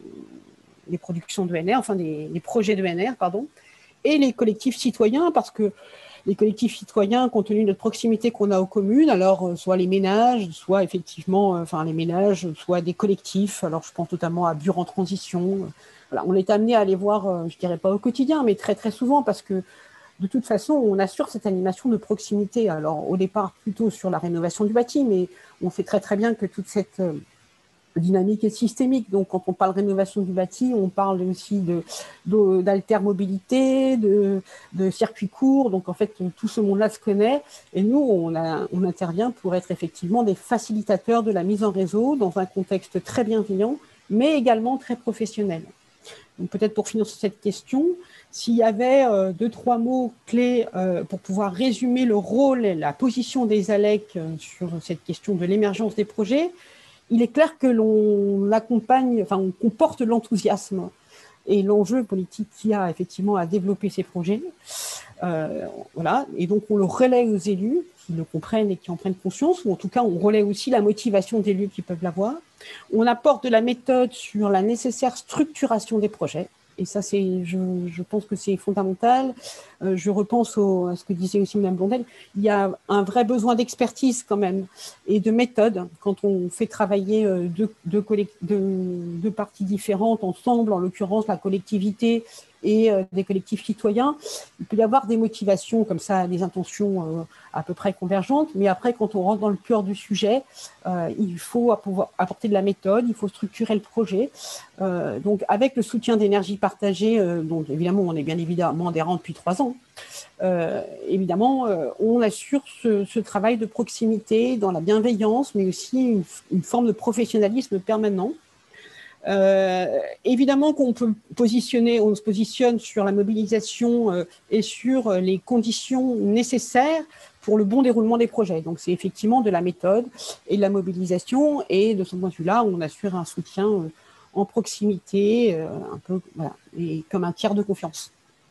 des productions de E N R, enfin des, des projets de E N R, pardon, et les collectifs citoyens, parce que les collectifs citoyens, compte tenu de notre proximité qu'on a aux communes, alors euh, soit les ménages, soit effectivement, euh, enfin les ménages, soit des collectifs, alors je pense notamment à Bure en transition. Euh, voilà, on est amené à les voir, euh, je dirais pas au quotidien, mais très très souvent, parce que de toute façon, on assure cette animation de proximité. Alors au départ, plutôt sur la rénovation du bâti, mais on sait très très bien que toute cette euh, dynamique et systémique. Donc, quand on parle de rénovation du bâti, on parle aussi de, de, d'altermobilité, de, de circuits courts. Donc, en fait, tout ce monde-là se connaît. Et nous, on, a, on intervient pour être effectivement des facilitateurs de la mise en réseau dans un contexte très bienveillant, mais également très professionnel. Donc, peut-être pour finir sur cette question, s'il y avait euh, deux, trois mots clés euh, pour pouvoir résumer le rôle et la position des A L E C euh, sur cette question de l'émergence des projets, il est clair que l'on accompagne, enfin, on comporte l'enthousiasme et l'enjeu politique qu'il y a effectivement à développer ces projets. Euh, voilà. Et donc, on le relaie aux élus qui le comprennent et qui en prennent conscience, ou en tout cas, on relaie aussi la motivation d'élus qui peuvent l'avoir. On apporte de la méthode sur la nécessaire structuration des projets. Et ça, c'est, je, je pense que c'est fondamental. Euh, je repense au, à ce que disait aussi Mme Blondel. Il y a un vrai besoin d'expertise quand même et de méthode quand on fait travailler euh, deux, deux, collect- deux, deux parties différentes ensemble, en l'occurrence la collectivité et euh, des collectifs citoyens. Il peut y avoir des motivations comme ça, des intentions euh, à peu près convergentes, mais après, quand on rentre dans le cœur du sujet, euh, il faut pouvoir apporter de la méthode, il faut structurer le projet. Euh, donc, avec le soutien d'énergie partagée, euh, dont évidemment, on est bien évidemment adhérent depuis trois ans, euh, évidemment, euh, on assure ce, ce travail de proximité dans la bienveillance, mais aussi une, une forme de professionnalisme permanent. Euh, évidemment qu'on peut positionner, on se positionne sur la mobilisation euh, et sur euh, les conditions nécessaires pour le bon déroulement des projets. Donc c'est effectivement de la méthode et de la mobilisation, et de ce point de vue-là, on assure un soutien euh, en proximité, euh, un peu, voilà, et comme un tiers de confiance.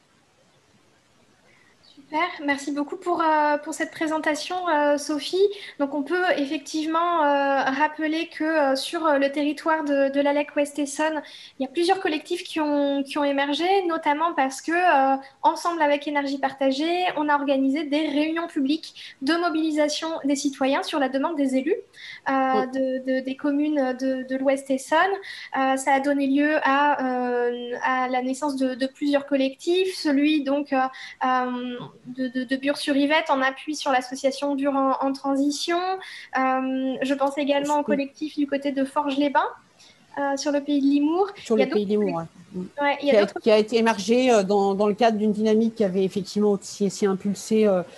Super, merci beaucoup pour, euh, pour cette présentation, euh, Sophie. Donc, on peut effectivement euh, rappeler que euh, sur le territoire de, de l'A L E C Ouest Essonne, il y a plusieurs collectifs qui ont, qui ont émergé, notamment parce que, euh, ensemble avec Énergie Partagée, on a organisé des réunions publiques de mobilisation des citoyens sur la demande des élus euh, de, de, des communes de, de l'Ouest Essonne. Euh, ça a donné lieu à, euh, à la naissance de, de plusieurs collectifs, celui donc... Euh, euh, de, de, de Bure-sur-Yvette en appui sur l'association Bure en, en transition. Euh, je pense également au collectif du côté de Forges-les-Bains, euh, sur le pays de Limours. Sur le pays de Limours, oui. Ouais, qui, a, qui a été émergé dans, dans le cadre d'une dynamique qui avait effectivement aussi, aussi impulsé euh,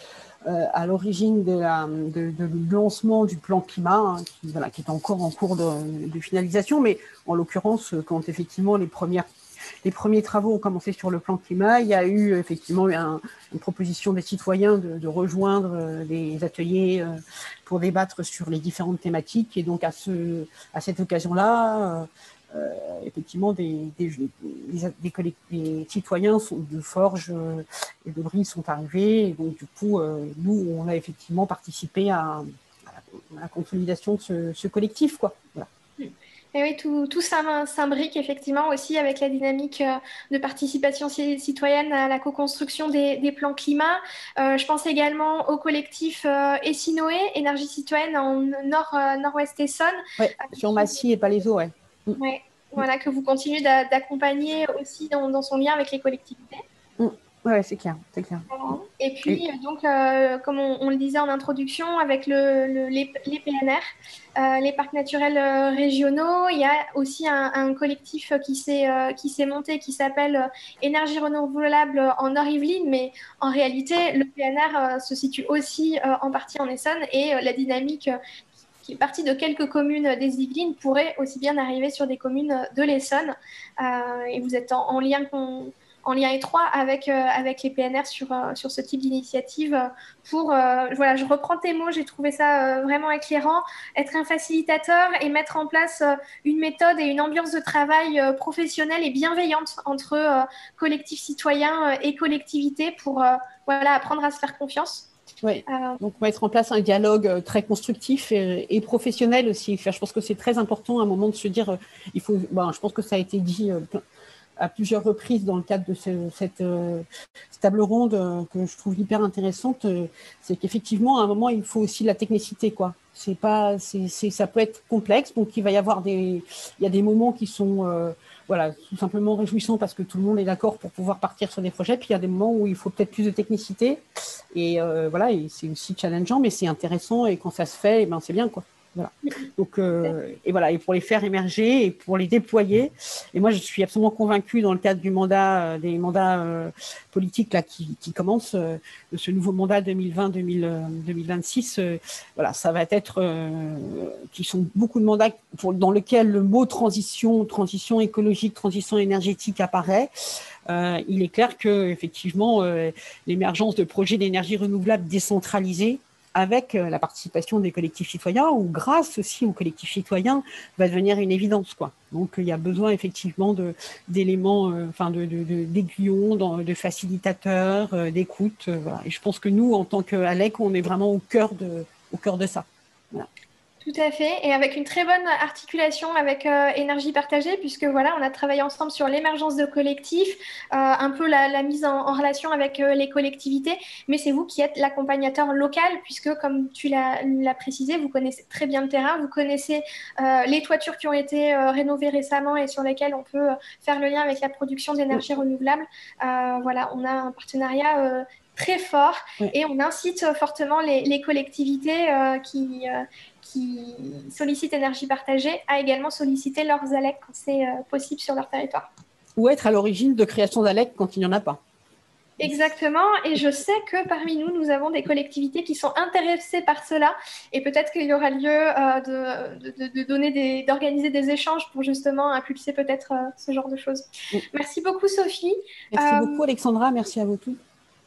euh, à l'origine de la, de, de, du lancement du plan climat, hein, qui, voilà, qui est encore en cours de, de finalisation, mais en l'occurrence, quand effectivement les premières Les premiers travaux ont commencé sur le plan climat. Il y a eu effectivement un, une proposition des citoyens de, de rejoindre des ateliers pour débattre sur les différentes thématiques. Et donc, à, ce, à cette occasion-là, euh, effectivement, des, des, des, des, des citoyens sont, de Forges et de Brie sont arrivés. Et donc, du coup, euh, nous, on a effectivement participé à, à, la, à la consolidation de ce, ce collectif, quoi. Voilà. Et oui, tout, tout s'imbrique effectivement aussi avec la dynamique de participation citoyenne à la co-construction des, des plans climat. Euh, je pense également au collectif euh, Essinoé, Énergie citoyenne en nord, euh, nord-ouest Essonne. Ouais, sur Massy et Palaiseau, ouais. Ouais, voilà, que vous continuez d'accompagner aussi dans, dans son lien avec les collectivités. Mm. Oui, c'est clair, c'est clair. Et puis, Et... donc, euh, comme on, on le disait en introduction, avec le, le, les, les P N R, euh, les parcs naturels euh, régionaux, il y a aussi un, un collectif qui s'est euh, qui s'est monté, qui s'appelle euh, Énergie renouvelable en Nord-Yvelines, mais en réalité, le P N R euh, se situe aussi euh, en partie en Essonne, et euh, la dynamique euh, qui est partie de quelques communes des Yvelines pourrait aussi bien arriver sur des communes de l'Essonne. Euh, et vous êtes en, en lien con, en lien étroit avec, euh, avec les P N R sur, euh, sur ce type d'initiative pour, euh, voilà, je reprends tes mots, j'ai trouvé ça euh, vraiment éclairant, être un facilitateur et mettre en place euh, une méthode et une ambiance de travail euh, professionnelle et bienveillante entre euh, collectifs citoyens euh, et collectivités pour euh, voilà, apprendre à se faire confiance. Oui, euh, donc mettre en place un dialogue très constructif et, et professionnel aussi. Enfin, je pense que c'est très important à un moment de se dire, euh, il faut, ben, je pense que ça a été dit euh, à plusieurs reprises dans le cadre de ce, cette, euh, cette table ronde euh, que je trouve hyper intéressante, euh, c'est qu'effectivement, à un moment, il faut aussi de la technicité, quoi. C'est pas, c'est, c'est, ça peut être complexe, donc il va y avoir des, il y a des moments qui sont, euh, voilà, tout simplement réjouissants parce que tout le monde est d'accord pour pouvoir partir sur des projets, puis il y a des moments où il faut peut-être plus de technicité, et euh, voilà, et c'est aussi challengeant, mais c'est intéressant, et quand ça se fait, et ben c'est bien, quoi. Voilà. Donc, euh, et voilà, et pour les faire émerger et pour les déployer. Et moi, je suis absolument convaincue dans le cadre du mandat, euh, des mandats euh, politiques là qui, qui commencent, euh, de ce nouveau mandat deux mille vingt deux mille vingt-six. Euh, voilà, ça va être, euh, qui sont beaucoup de mandats pour, dans lesquels le mot transition, transition écologique, transition énergétique apparaît. Euh, il est clair que effectivement, euh, l'émergence de projets d'énergie renouvelable décentralisés, avec la participation des collectifs citoyens ou grâce aussi aux collectifs citoyens, va devenir une évidence, quoi. Donc, il y a besoin effectivement de, d'éléments, euh, enfin, de, de, de, d'aiguillons, de, de facilitateurs, euh, d'écoute. Euh, voilà. Et je pense que nous, en tant qu'Alec, on est vraiment au cœur de, au cœur de ça. Voilà. Tout à fait, et avec une très bonne articulation avec euh, Énergie Partagée, puisque voilà, on a travaillé ensemble sur l'émergence de collectifs, euh, un peu la, la mise en, en relation avec euh, les collectivités, mais c'est vous qui êtes l'accompagnateur local, puisque comme tu l'as, l'as précisé, vous connaissez très bien le terrain, vous connaissez euh, les toitures qui ont été euh, rénovées récemment et sur lesquelles on peut faire le lien avec la production d'énergie renouvelable. Euh, voilà, on a un partenariat euh, très fort, oui. Et on incite fortement les, les collectivités euh, qui, euh, qui sollicitent Énergie Partagée à également solliciter leurs A L E C quand c'est euh, possible sur leur territoire. Ou être à l'origine de création d'A L E C quand il n'y en a pas. Exactement, et je sais que parmi nous, nous avons des collectivités qui sont intéressées par cela, et peut-être qu'il y aura lieu euh, de, de, de donner des, d'organiser des échanges pour justement impulser peut-être euh, ce genre de choses. Oui. Merci beaucoup, Sophie. Merci euh, beaucoup, Alexandra. Merci à vous tous.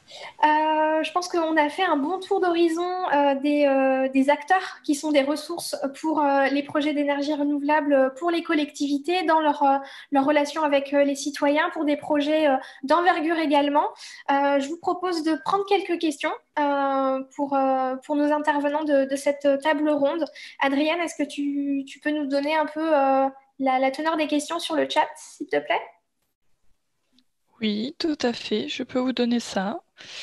Euh, je pense qu'on a fait un bon tour d'horizon euh, des, euh, des acteurs qui sont des ressources pour euh, les projets d'énergie renouvelable pour les collectivités dans leur, euh, leur relation avec euh, les citoyens, pour des projets euh, d'envergure également. Euh, je vous propose de prendre quelques questions euh, pour, euh, pour nos intervenants de, de cette table ronde. Adrienne, est-ce que tu, tu peux nous donner un peu euh, la, la teneur des questions sur le chat, s'il te plaît ? Oui, tout à fait. Je peux vous donner ça.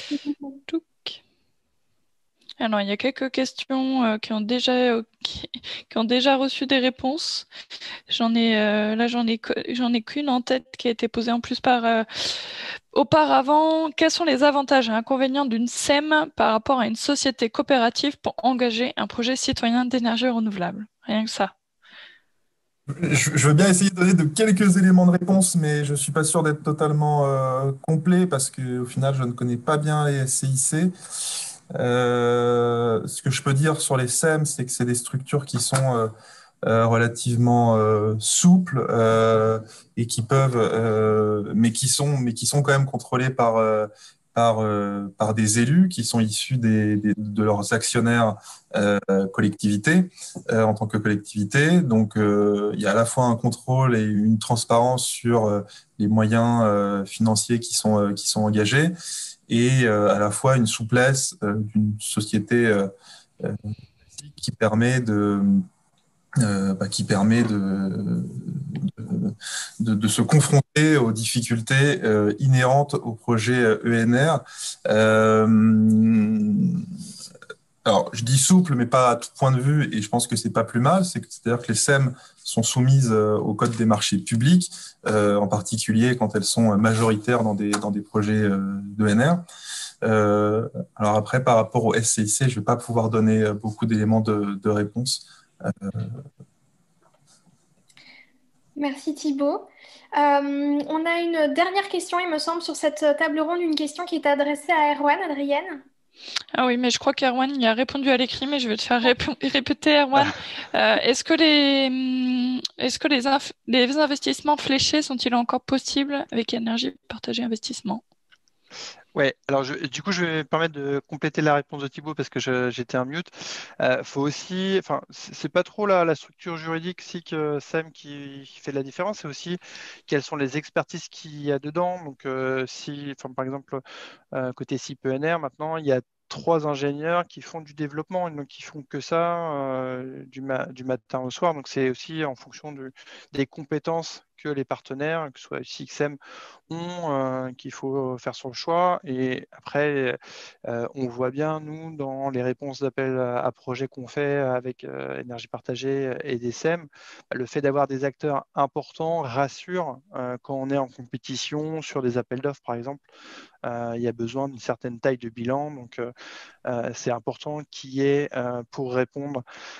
Alors, il y a quelques questions euh, qui ont déjà euh, qui, qui ont déjà reçu des réponses. J'en ai euh, là, j'en ai j'en ai qu'une en tête qui a été posée en plus par euh, auparavant. Quels sont les avantages et inconvénients d'une S E M par rapport à une société coopérative pour engager un projet citoyen d'énergie renouvelable? Rien que ça. Je veux bien essayer de donner de quelques éléments de réponse, mais je ne suis pas sûr d'être totalement euh, complet parce qu'au final, je ne connais pas bien les S C I C. Euh, ce que je peux dire sur les S E M, c'est que c'est des structures qui sont euh, euh, relativement euh, souples euh, et qui peuvent, euh, mais qui sont, mais qui sont quand même contrôlées par euh, par euh, par des élus qui sont issus des, des- de leurs actionnaires euh, collectivités euh, en tant que collectivité. Donc, euh, il y a à la fois un contrôle et une transparence sur euh, les moyens euh, financiers qui sont euh, qui sont engagés et euh, à la fois une souplesse euh, d'une société euh, euh, qui permet de euh, bah, qui permet de, de, de, de se confronter aux difficultés euh, inhérentes au projet E N R. Euh, alors, je dis souple, mais pas à tout point de vue, et je pense que c'est pas plus mal. C'est- C'est-à-dire que les S E M sont soumises euh, au code des marchés publics, euh, en particulier quand elles sont majoritaires dans des dans des projets euh, d'E N R. Euh, alors après, par rapport au S C I C, je vais pas pouvoir donner euh, beaucoup d'éléments de, de réponse. Euh, Merci Thibaut. Euh, on a une dernière question, il me semble, sur cette table ronde, une question qui est adressée à Erwan, Adrienne. Ah oui, mais je crois qu'Erwan y a répondu à l'écrit, mais je vais te faire rép- répéter, Erwan. Euh, est-ce que les, hum, est-ce que les, inf- les investissements fléchés sont-ils encore possibles avec énergie partagée investissement? Ouais, alors je- du coup, je vais me permettre de compléter la réponse de Thibaut parce que je- j'étais en mute. Euh, faut aussi, enfin, c'est c'est pas trop la, la structure juridique si que Sam qui, qui fait la différence, c'est aussi quelles sont les expertises qu'il y a dedans. Donc, euh, si, enfin, par exemple, euh, côté C I P E N R, maintenant, il y a trois ingénieurs qui font du développement, et donc qui font que ça euh, du, ma- du matin au soir. Donc, c'est aussi en fonction du- des compétences que les partenaires, que ce soit X M ont, euh, qu'il faut faire son choix. Et après, euh, on voit bien, nous, dans les réponses d'appel à, à projet qu'on fait avec euh, Énergie Partagée et des S E M, le fait d'avoir des acteurs importants rassure euh, quand on est en compétition sur des appels d'offres, par exemple. Euh, il y a besoin d'une certaine taille de bilan. Donc, euh, euh, c'est important qu'il y ait, euh, pour répondre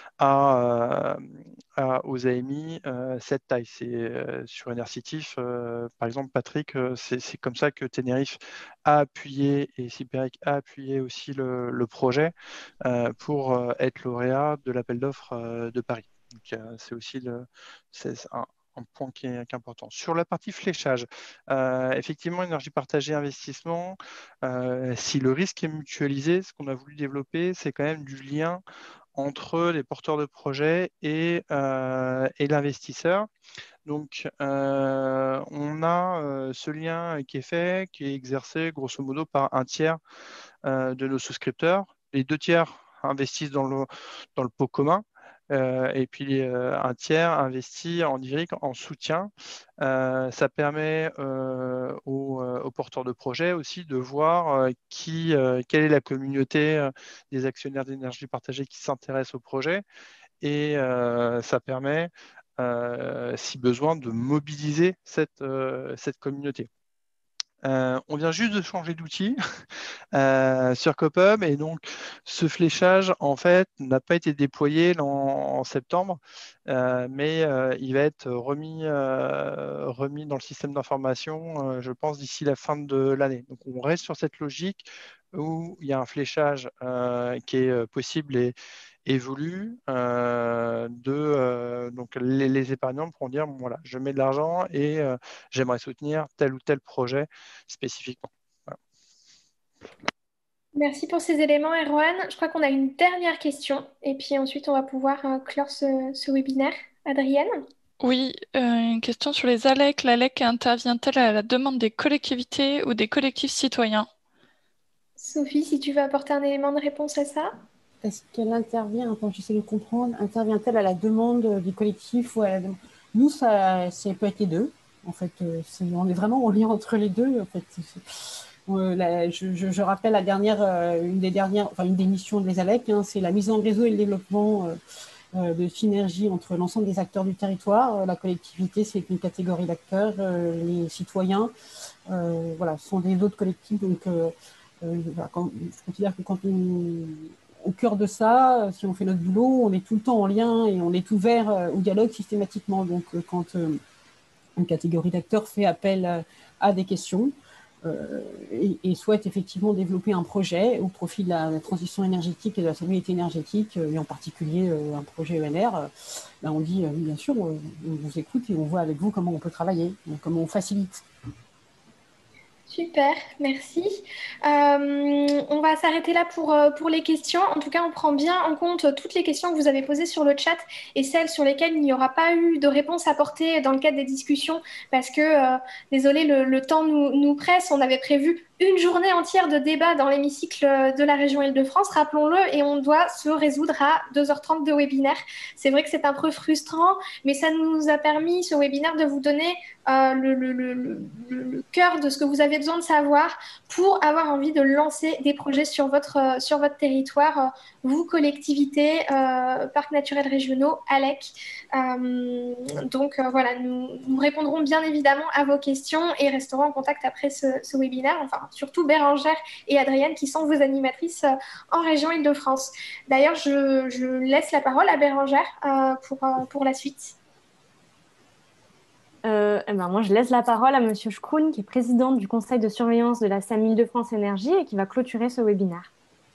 à, à- aux A M I euh, cette taille. C'est euh, sur Enercitif, euh, par exemple, Patrick, euh, c'est c'est comme ça que Tenerife a appuyé et Siperic a appuyé aussi le, le projet euh, pour euh, être lauréat de l'appel d'offres euh, de Paris. Donc, euh, c'est aussi le, c'est un, un point qui est, qui est important. Sur la partie fléchage, euh, effectivement, énergie partagée, investissement, euh, si le risque est mutualisé, ce qu'on a voulu développer, c'est quand même du lien entre les porteurs de projets et, euh, et l'investisseur. Donc, euh, on a euh, ce lien qui est fait, qui est exercé grosso modo par un tiers euh, de nos souscripteurs. Les deux tiers investissent dans le, dans le pot commun. Euh, et puis euh, un tiers investit en numérique en soutien. Euh, ça permet euh, aux, euh, aux porteurs de projets aussi de voir euh, qui, euh, quelle est la communauté euh, des actionnaires d'énergie partagée qui s'intéressent au projet. Et euh, ça permet, euh, si besoin, de mobiliser cette, euh, cette communauté. Euh, on vient juste de changer d'outil euh, sur CopHub et donc ce fléchage en fait n'a pas été déployé en, en septembre, euh, mais euh, il va être remis, euh, remis dans le système d'information, euh, je pense, d'ici la fin de l'année. Donc on reste sur cette logique où il y a un fléchage euh, qui est euh, possible et évolue euh, de euh, donc les, les épargnants pourront dire bon, voilà, je mets de l'argent et euh, j'aimerais soutenir tel ou tel projet spécifiquement. Voilà. Merci pour ces éléments, Erwan. Je crois qu'on a une dernière question et puis ensuite on va pouvoir euh, clore ce, ce webinaire. Adrienne? Oui, euh, une question sur les A L E C. L'A L E C intervient-elle à la demande des collectivités ou des collectifs citoyens? Sophie, si tu veux apporter un élément de réponse à ça. Est-ce qu'elle intervient, attends, j'essaie de comprendre, intervient-elle à la demande du collectif ou à la demande... Nous, ça, ça peut être les deux. En fait, c'est, on est vraiment en lien entre les deux. En fait, euh, la, je, je, je rappelle la dernière, euh, une des dernières, enfin une des missions des A L E C, hein, c'est la mise en réseau et le développement euh, euh, de synergie entre l'ensemble des acteurs du territoire. Euh, la collectivité, c'est une catégorie d'acteurs. Euh, les citoyens, euh, voilà, sont des autres collectifs. Donc, euh, euh, voilà, quand, je considère que quand on au cœur de ça, si on fait notre boulot, on est tout le temps en lien et on est ouvert au dialogue systématiquement. Donc, quand une catégorie d'acteurs fait appel à des questions, euh, et, et souhaitent effectivement développer un projet au profit de la, la transition énergétique et de la sobriété énergétique, et en particulier euh, un projet E N R, euh, ben on dit, euh, bien sûr, on, on vous écoute et on voit avec vous comment on peut travailler, comment on facilite. Super, merci. Euh, on va s'arrêter là pour, euh, pour les questions. En tout cas, on prend bien en compte toutes les questions que vous avez posées sur le chat et celles sur lesquelles il n'y aura pas eu de réponse apportée dans le cadre des discussions parce que, euh, désolé, le, le temps nous, nous presse. On avait prévu une journée entière de débat dans l'hémicycle de la région Île-de-France, rappelons-le, et on doit se résoudre à deux heures trente de webinaire. C'est vrai que c'est un peu frustrant, mais ça nous a permis, ce webinaire, de vous donner euh, le, le, le, le, le cœur de ce que vous avez besoin de savoir pour avoir envie de lancer des projets sur votre, euh, sur votre territoire, euh, vous, collectivités, euh, parcs naturels régionaux, A L E C. Euh, donc euh, voilà, nous, nous répondrons bien évidemment à vos questions et resterons en contact après ce, ce webinaire, enfin surtout Bérangère et Adrienne qui sont vos animatrices euh, en région Île-de-France. D'ailleurs, je, je laisse la parole à Bérangère euh, pour, euh, pour la suite. Euh, eh ben moi, je laisse la parole à Monsieur Schroun, qui est président du conseil de surveillance de la S A M Île-de-France Énergie et qui va clôturer ce webinaire.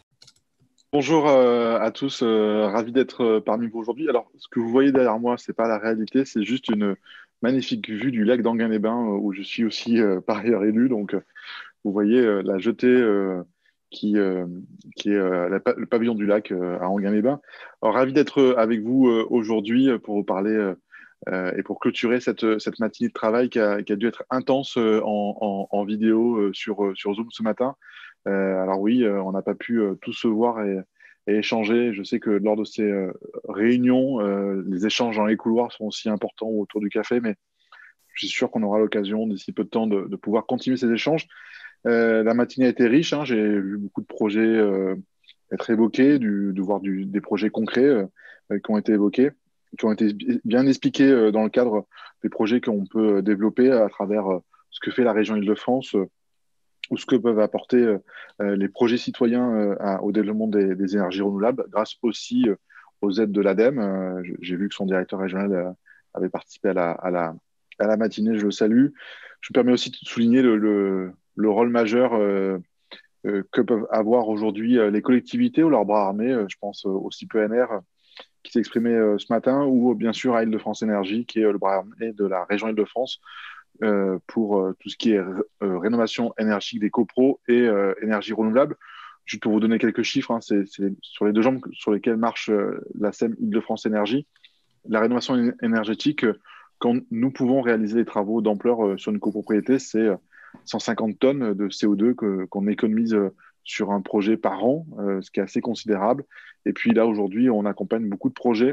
Bonjour euh, à tous, euh, ravi d'être euh, parmi vous aujourd'hui. Alors, ce que vous voyez derrière moi, c'est pas la réalité, c'est juste une magnifique vue du lac d'Anguin-les-Bains, euh, où je suis aussi euh, par ailleurs élu. Donc, euh, vous voyez euh, la jetée euh, qui, euh, qui est euh, la, le pavillon du lac euh, à Anguin-les-Bains. Alors, ravi d'être avec vous euh, aujourd'hui pour vous parler euh, euh, et pour clôturer cette, cette matinée de travail qui a, qui a dû être intense euh, en, en, en vidéo euh, sur, sur Zoom ce matin. Euh, alors oui, euh, on n'a pas pu euh, tous se voir et, et échanger. Je sais que lors de ces euh, réunions, euh, les échanges dans les couloirs sont aussi importants autour du café, mais je suis sûr qu'on aura l'occasion d'ici peu de temps de, de pouvoir continuer ces échanges. Euh, la matinée a été riche, hein, j'ai vu beaucoup de projets euh, être évoqués, du, de voir du, des projets concrets euh, qui ont été évoqués, qui ont été bien expliqués euh, dans le cadre des projets qu'on peut développer à travers euh, ce que fait la région Île-de-France, euh, ou ce que peuvent apporter euh, les projets citoyens euh, à, au développement des, des énergies renouvelables, grâce aussi euh, aux aides de l'ADEME. Euh, J'ai vu que son directeur régional euh, avait participé à la, à, la, à la matinée, je le salue. Je me permets aussi de souligner le, le, le rôle majeur euh, euh, que peuvent avoir aujourd'hui euh, les collectivités ou leurs bras armés. Euh, je pense euh, au C I P E N R euh, qui s'est exprimé euh, ce matin, ou bien sûr à Île-de-France Énergie, qui est euh, le bras armé de la région Île-de-France, Euh, pour euh, tout ce qui est euh, rénovation énergétique des copros et euh, énergie renouvelable. Juste pour vous donner quelques chiffres, hein, c'est sur les deux jambes sur lesquelles marche euh, la S E M Île-de-France Énergie. La rénovation énergétique, euh, quand nous pouvons réaliser des travaux d'ampleur euh, sur une copropriété, c'est euh, cent cinquante tonnes de C O deux que, qu'on économise euh, sur un projet par an, euh, ce qui est assez considérable. Et puis là, aujourd'hui, on accompagne beaucoup de projets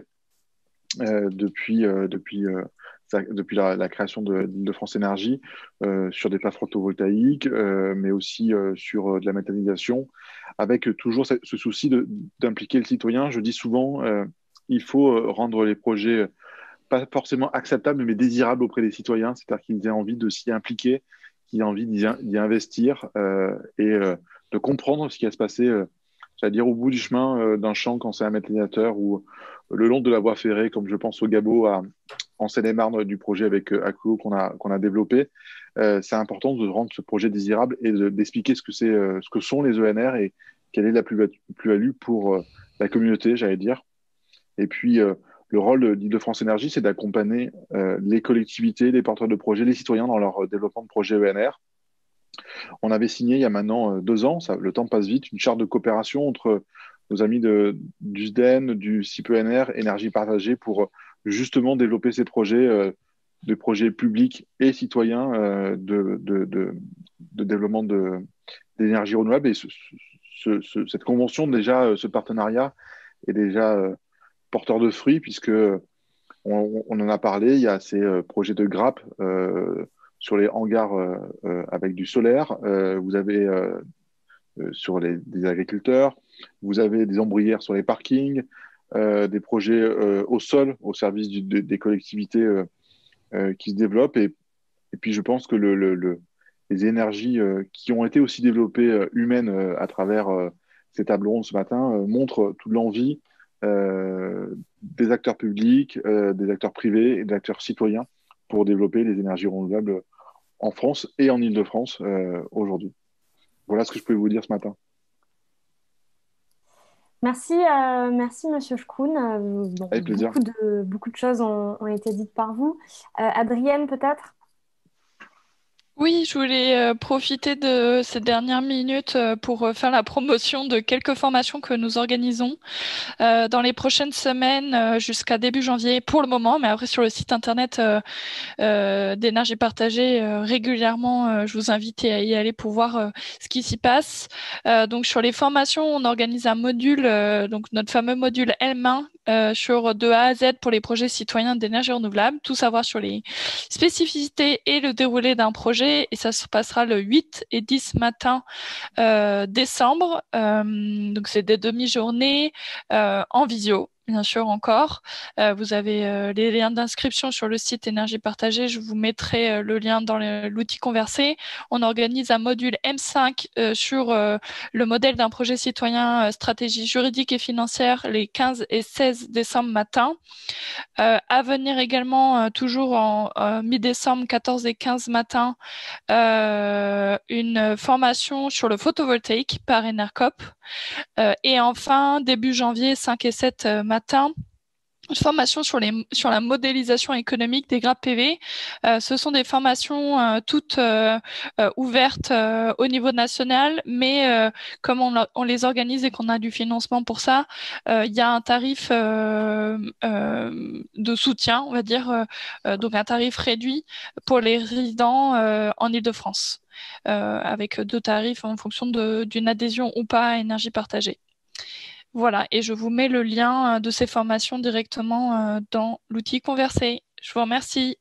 euh, depuis, euh, depuis euh, Ça, depuis la, la création d'Île-de-France Énergie, euh, sur des plaques photovoltaïques, euh, mais aussi euh, sur euh, de la méthanisation, avec toujours ce, ce souci d'impliquer le citoyen. Je dis souvent, euh, il faut euh, rendre les projets euh, pas forcément acceptables, mais désirables auprès des citoyens, c'est-à-dire qu'ils aient envie de s'y impliquer, qu'ils aient envie d'y investir euh, et euh, de comprendre ce qui va se passer, euh, c'est-à-dire au bout du chemin euh, d'un champ quand c'est un méthanisateur, ou le long de la voie ferrée, comme je pense au Gabot à, en Seine-et-Marne, du projet avec euh, Akuo qu'on a, qu'on a développé. Euh, c'est important de rendre ce projet désirable et d'expliquer de, ce que c'est, euh, ce que sont les E N R et quelle est la plus-value pour euh, la communauté, j'allais dire. Et puis, euh, le rôle d'Île-de-France Énergie, c'est d'accompagner euh, les collectivités, les porteurs de projets, les citoyens dans leur développement de projets E N R. On avait signé il y a maintenant euh, deux ans, ça, le temps passe vite, une charte de coopération entre nos amis de, du S D E N, du C I P E N R, Énergie Partagée, pour justement développer ces projets, euh, des projets publics et citoyens euh, de, de, de, de développement d'énergie renouvelable. Et ce, ce, ce, cette convention, déjà, ce partenariat est déjà euh, porteur de fruits, puisque on, on en a parlé, il y a ces euh, projets de grappes euh, sur les hangars euh, euh, avec du solaire. Euh, vous avez euh, euh, sur les des agriculteurs, vous avez des ombrières sur les parkings, euh, des projets euh, au sol, au service du, de, des collectivités euh, euh, qui se développent. Et, et puis, je pense que le, le, le, les énergies euh, qui ont été aussi développées euh, humaines euh, à travers euh, ces tables rondes ce matin euh, montrent toute l'envie euh, des acteurs publics, euh, des acteurs privés et des acteurs citoyens pour développer les énergies renouvelables en France et en Île-de-France euh, aujourd'hui. Voilà ce que je peux vous dire ce matin. Merci, euh, merci Monsieur Schkoun. Euh, bon, Avec plaisir. beaucoup de, beaucoup de choses ont, ont été dites par vous. Euh, Adrienne, peut-être? Oui, je voulais euh, profiter de ces dernières minutes euh, pour euh, faire la promotion de quelques formations que nous organisons euh, dans les prochaines semaines euh, jusqu'à début janvier pour le moment, mais après sur le site internet euh, euh, d'énergie partagée euh, régulièrement, euh, je vous invite à y aller pour voir euh, ce qui s'y passe. Euh, donc sur les formations, on organise un module, euh, donc notre fameux module L M un euh, sur de A à Z pour les projets citoyens d'énergie renouvelable, tout savoir sur les spécificités et le déroulé d'un projet. Et ça se passera le huit et dix matin euh, décembre. Euh, donc c'est des demi-journées euh, en visio, bien sûr encore. Euh, vous avez euh, les liens d'inscription sur le site Énergie Partagée. Je vous mettrai euh, le lien dans l'outil Conversé. On organise un module M cinq euh, sur euh, le modèle d'un projet citoyen, euh, stratégie juridique et financière, les quinze et seize décembre matin. Euh, à venir également, euh, toujours en euh, mi-décembre, quatorze et quinze matin, euh, une formation sur le photovoltaïque par Enercop. Euh, et enfin, début janvier, cinq et sept euh, matin, une formation sur, les, sur la modélisation économique des grappes P V. Euh, ce sont des formations euh, toutes euh, euh, ouvertes euh, au niveau national, mais euh, comme on, on les organise et qu'on a du financement pour ça, euh, il y a un tarif euh, euh, de soutien, on va dire, euh, donc un tarif réduit pour les résidents euh, en Île-de-France, euh, avec deux tarifs en fonction d'une adhésion ou pas à énergie partagée. Voilà, et je vous mets le lien de ces formations directement dans l'outil Conversé. Je vous remercie.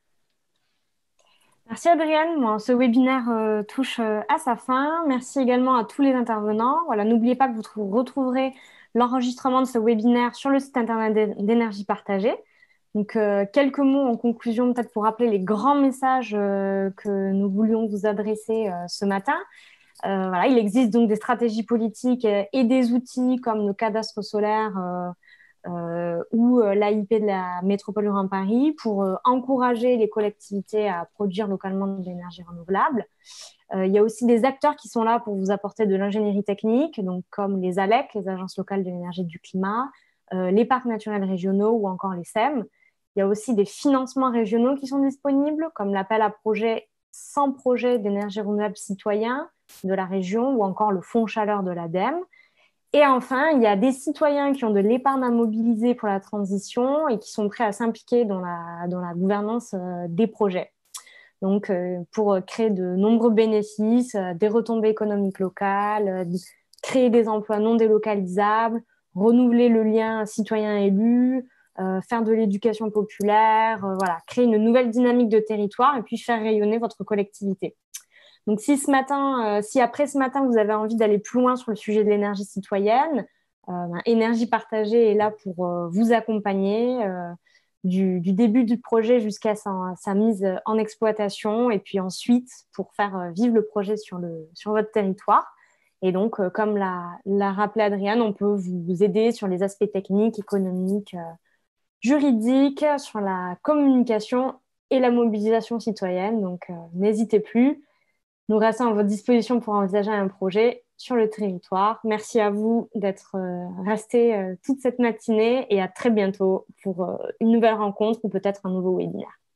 Merci Adrienne. Bon, ce webinaire euh, touche euh, à sa fin. Merci également à tous les intervenants. Voilà, n'oubliez pas que vous trou- retrouverez l'enregistrement de ce webinaire sur le site internet d'Énergie Partagée. Donc, euh, quelques mots en conclusion, peut-être pour rappeler les grands messages euh, que nous voulions vous adresser euh, ce matin. Euh, voilà, il existe donc des stratégies politiques et des outils comme le cadastre solaire euh, euh, ou euh, l'A I P de la métropole Grand Paris pour euh, encourager les collectivités à produire localement de l'énergie renouvelable. Euh, il y a aussi des acteurs qui sont là pour vous apporter de l'ingénierie technique, donc comme les A L E C, les agences locales de l'énergie et du climat, euh, les parcs naturels régionaux ou encore les S E M. Il y a aussi des financements régionaux qui sont disponibles, comme l'appel à projets cent projets d'énergie renouvelable citoyens de la région ou encore le fonds chaleur de l'ADEME. Et enfin, il y a des citoyens qui ont de l'épargne à mobiliser pour la transition et qui sont prêts à s'impliquer dans la, dans la gouvernance euh, des projets. Donc, euh, pour créer de nombreux bénéfices, euh, des retombées économiques locales, euh, créer des emplois non délocalisables, renouveler le lien citoyen-élu, euh, faire de l'éducation populaire, euh, voilà, créer une nouvelle dynamique de territoire et puis faire rayonner votre collectivité. Donc, si ce matin, euh, si après ce matin, vous avez envie d'aller plus loin sur le sujet de l'énergie citoyenne, euh, ben, Énergie Partagée est là pour euh, vous accompagner euh, du, du début du projet jusqu'à sa, sa mise en exploitation et puis ensuite pour faire euh, vivre le projet sur, le, sur votre territoire. Et donc, euh, comme l'a rappelé Adrienne, on peut vous aider sur les aspects techniques, économiques, euh, juridiques, sur la communication et la mobilisation citoyenne. Donc, euh, n'hésitez plus. Nous restons à votre disposition pour envisager un projet sur le territoire. Merci à vous d'être euh, restés euh, toute cette matinée et à très bientôt pour euh, une nouvelle rencontre ou peut-être un nouveau webinaire.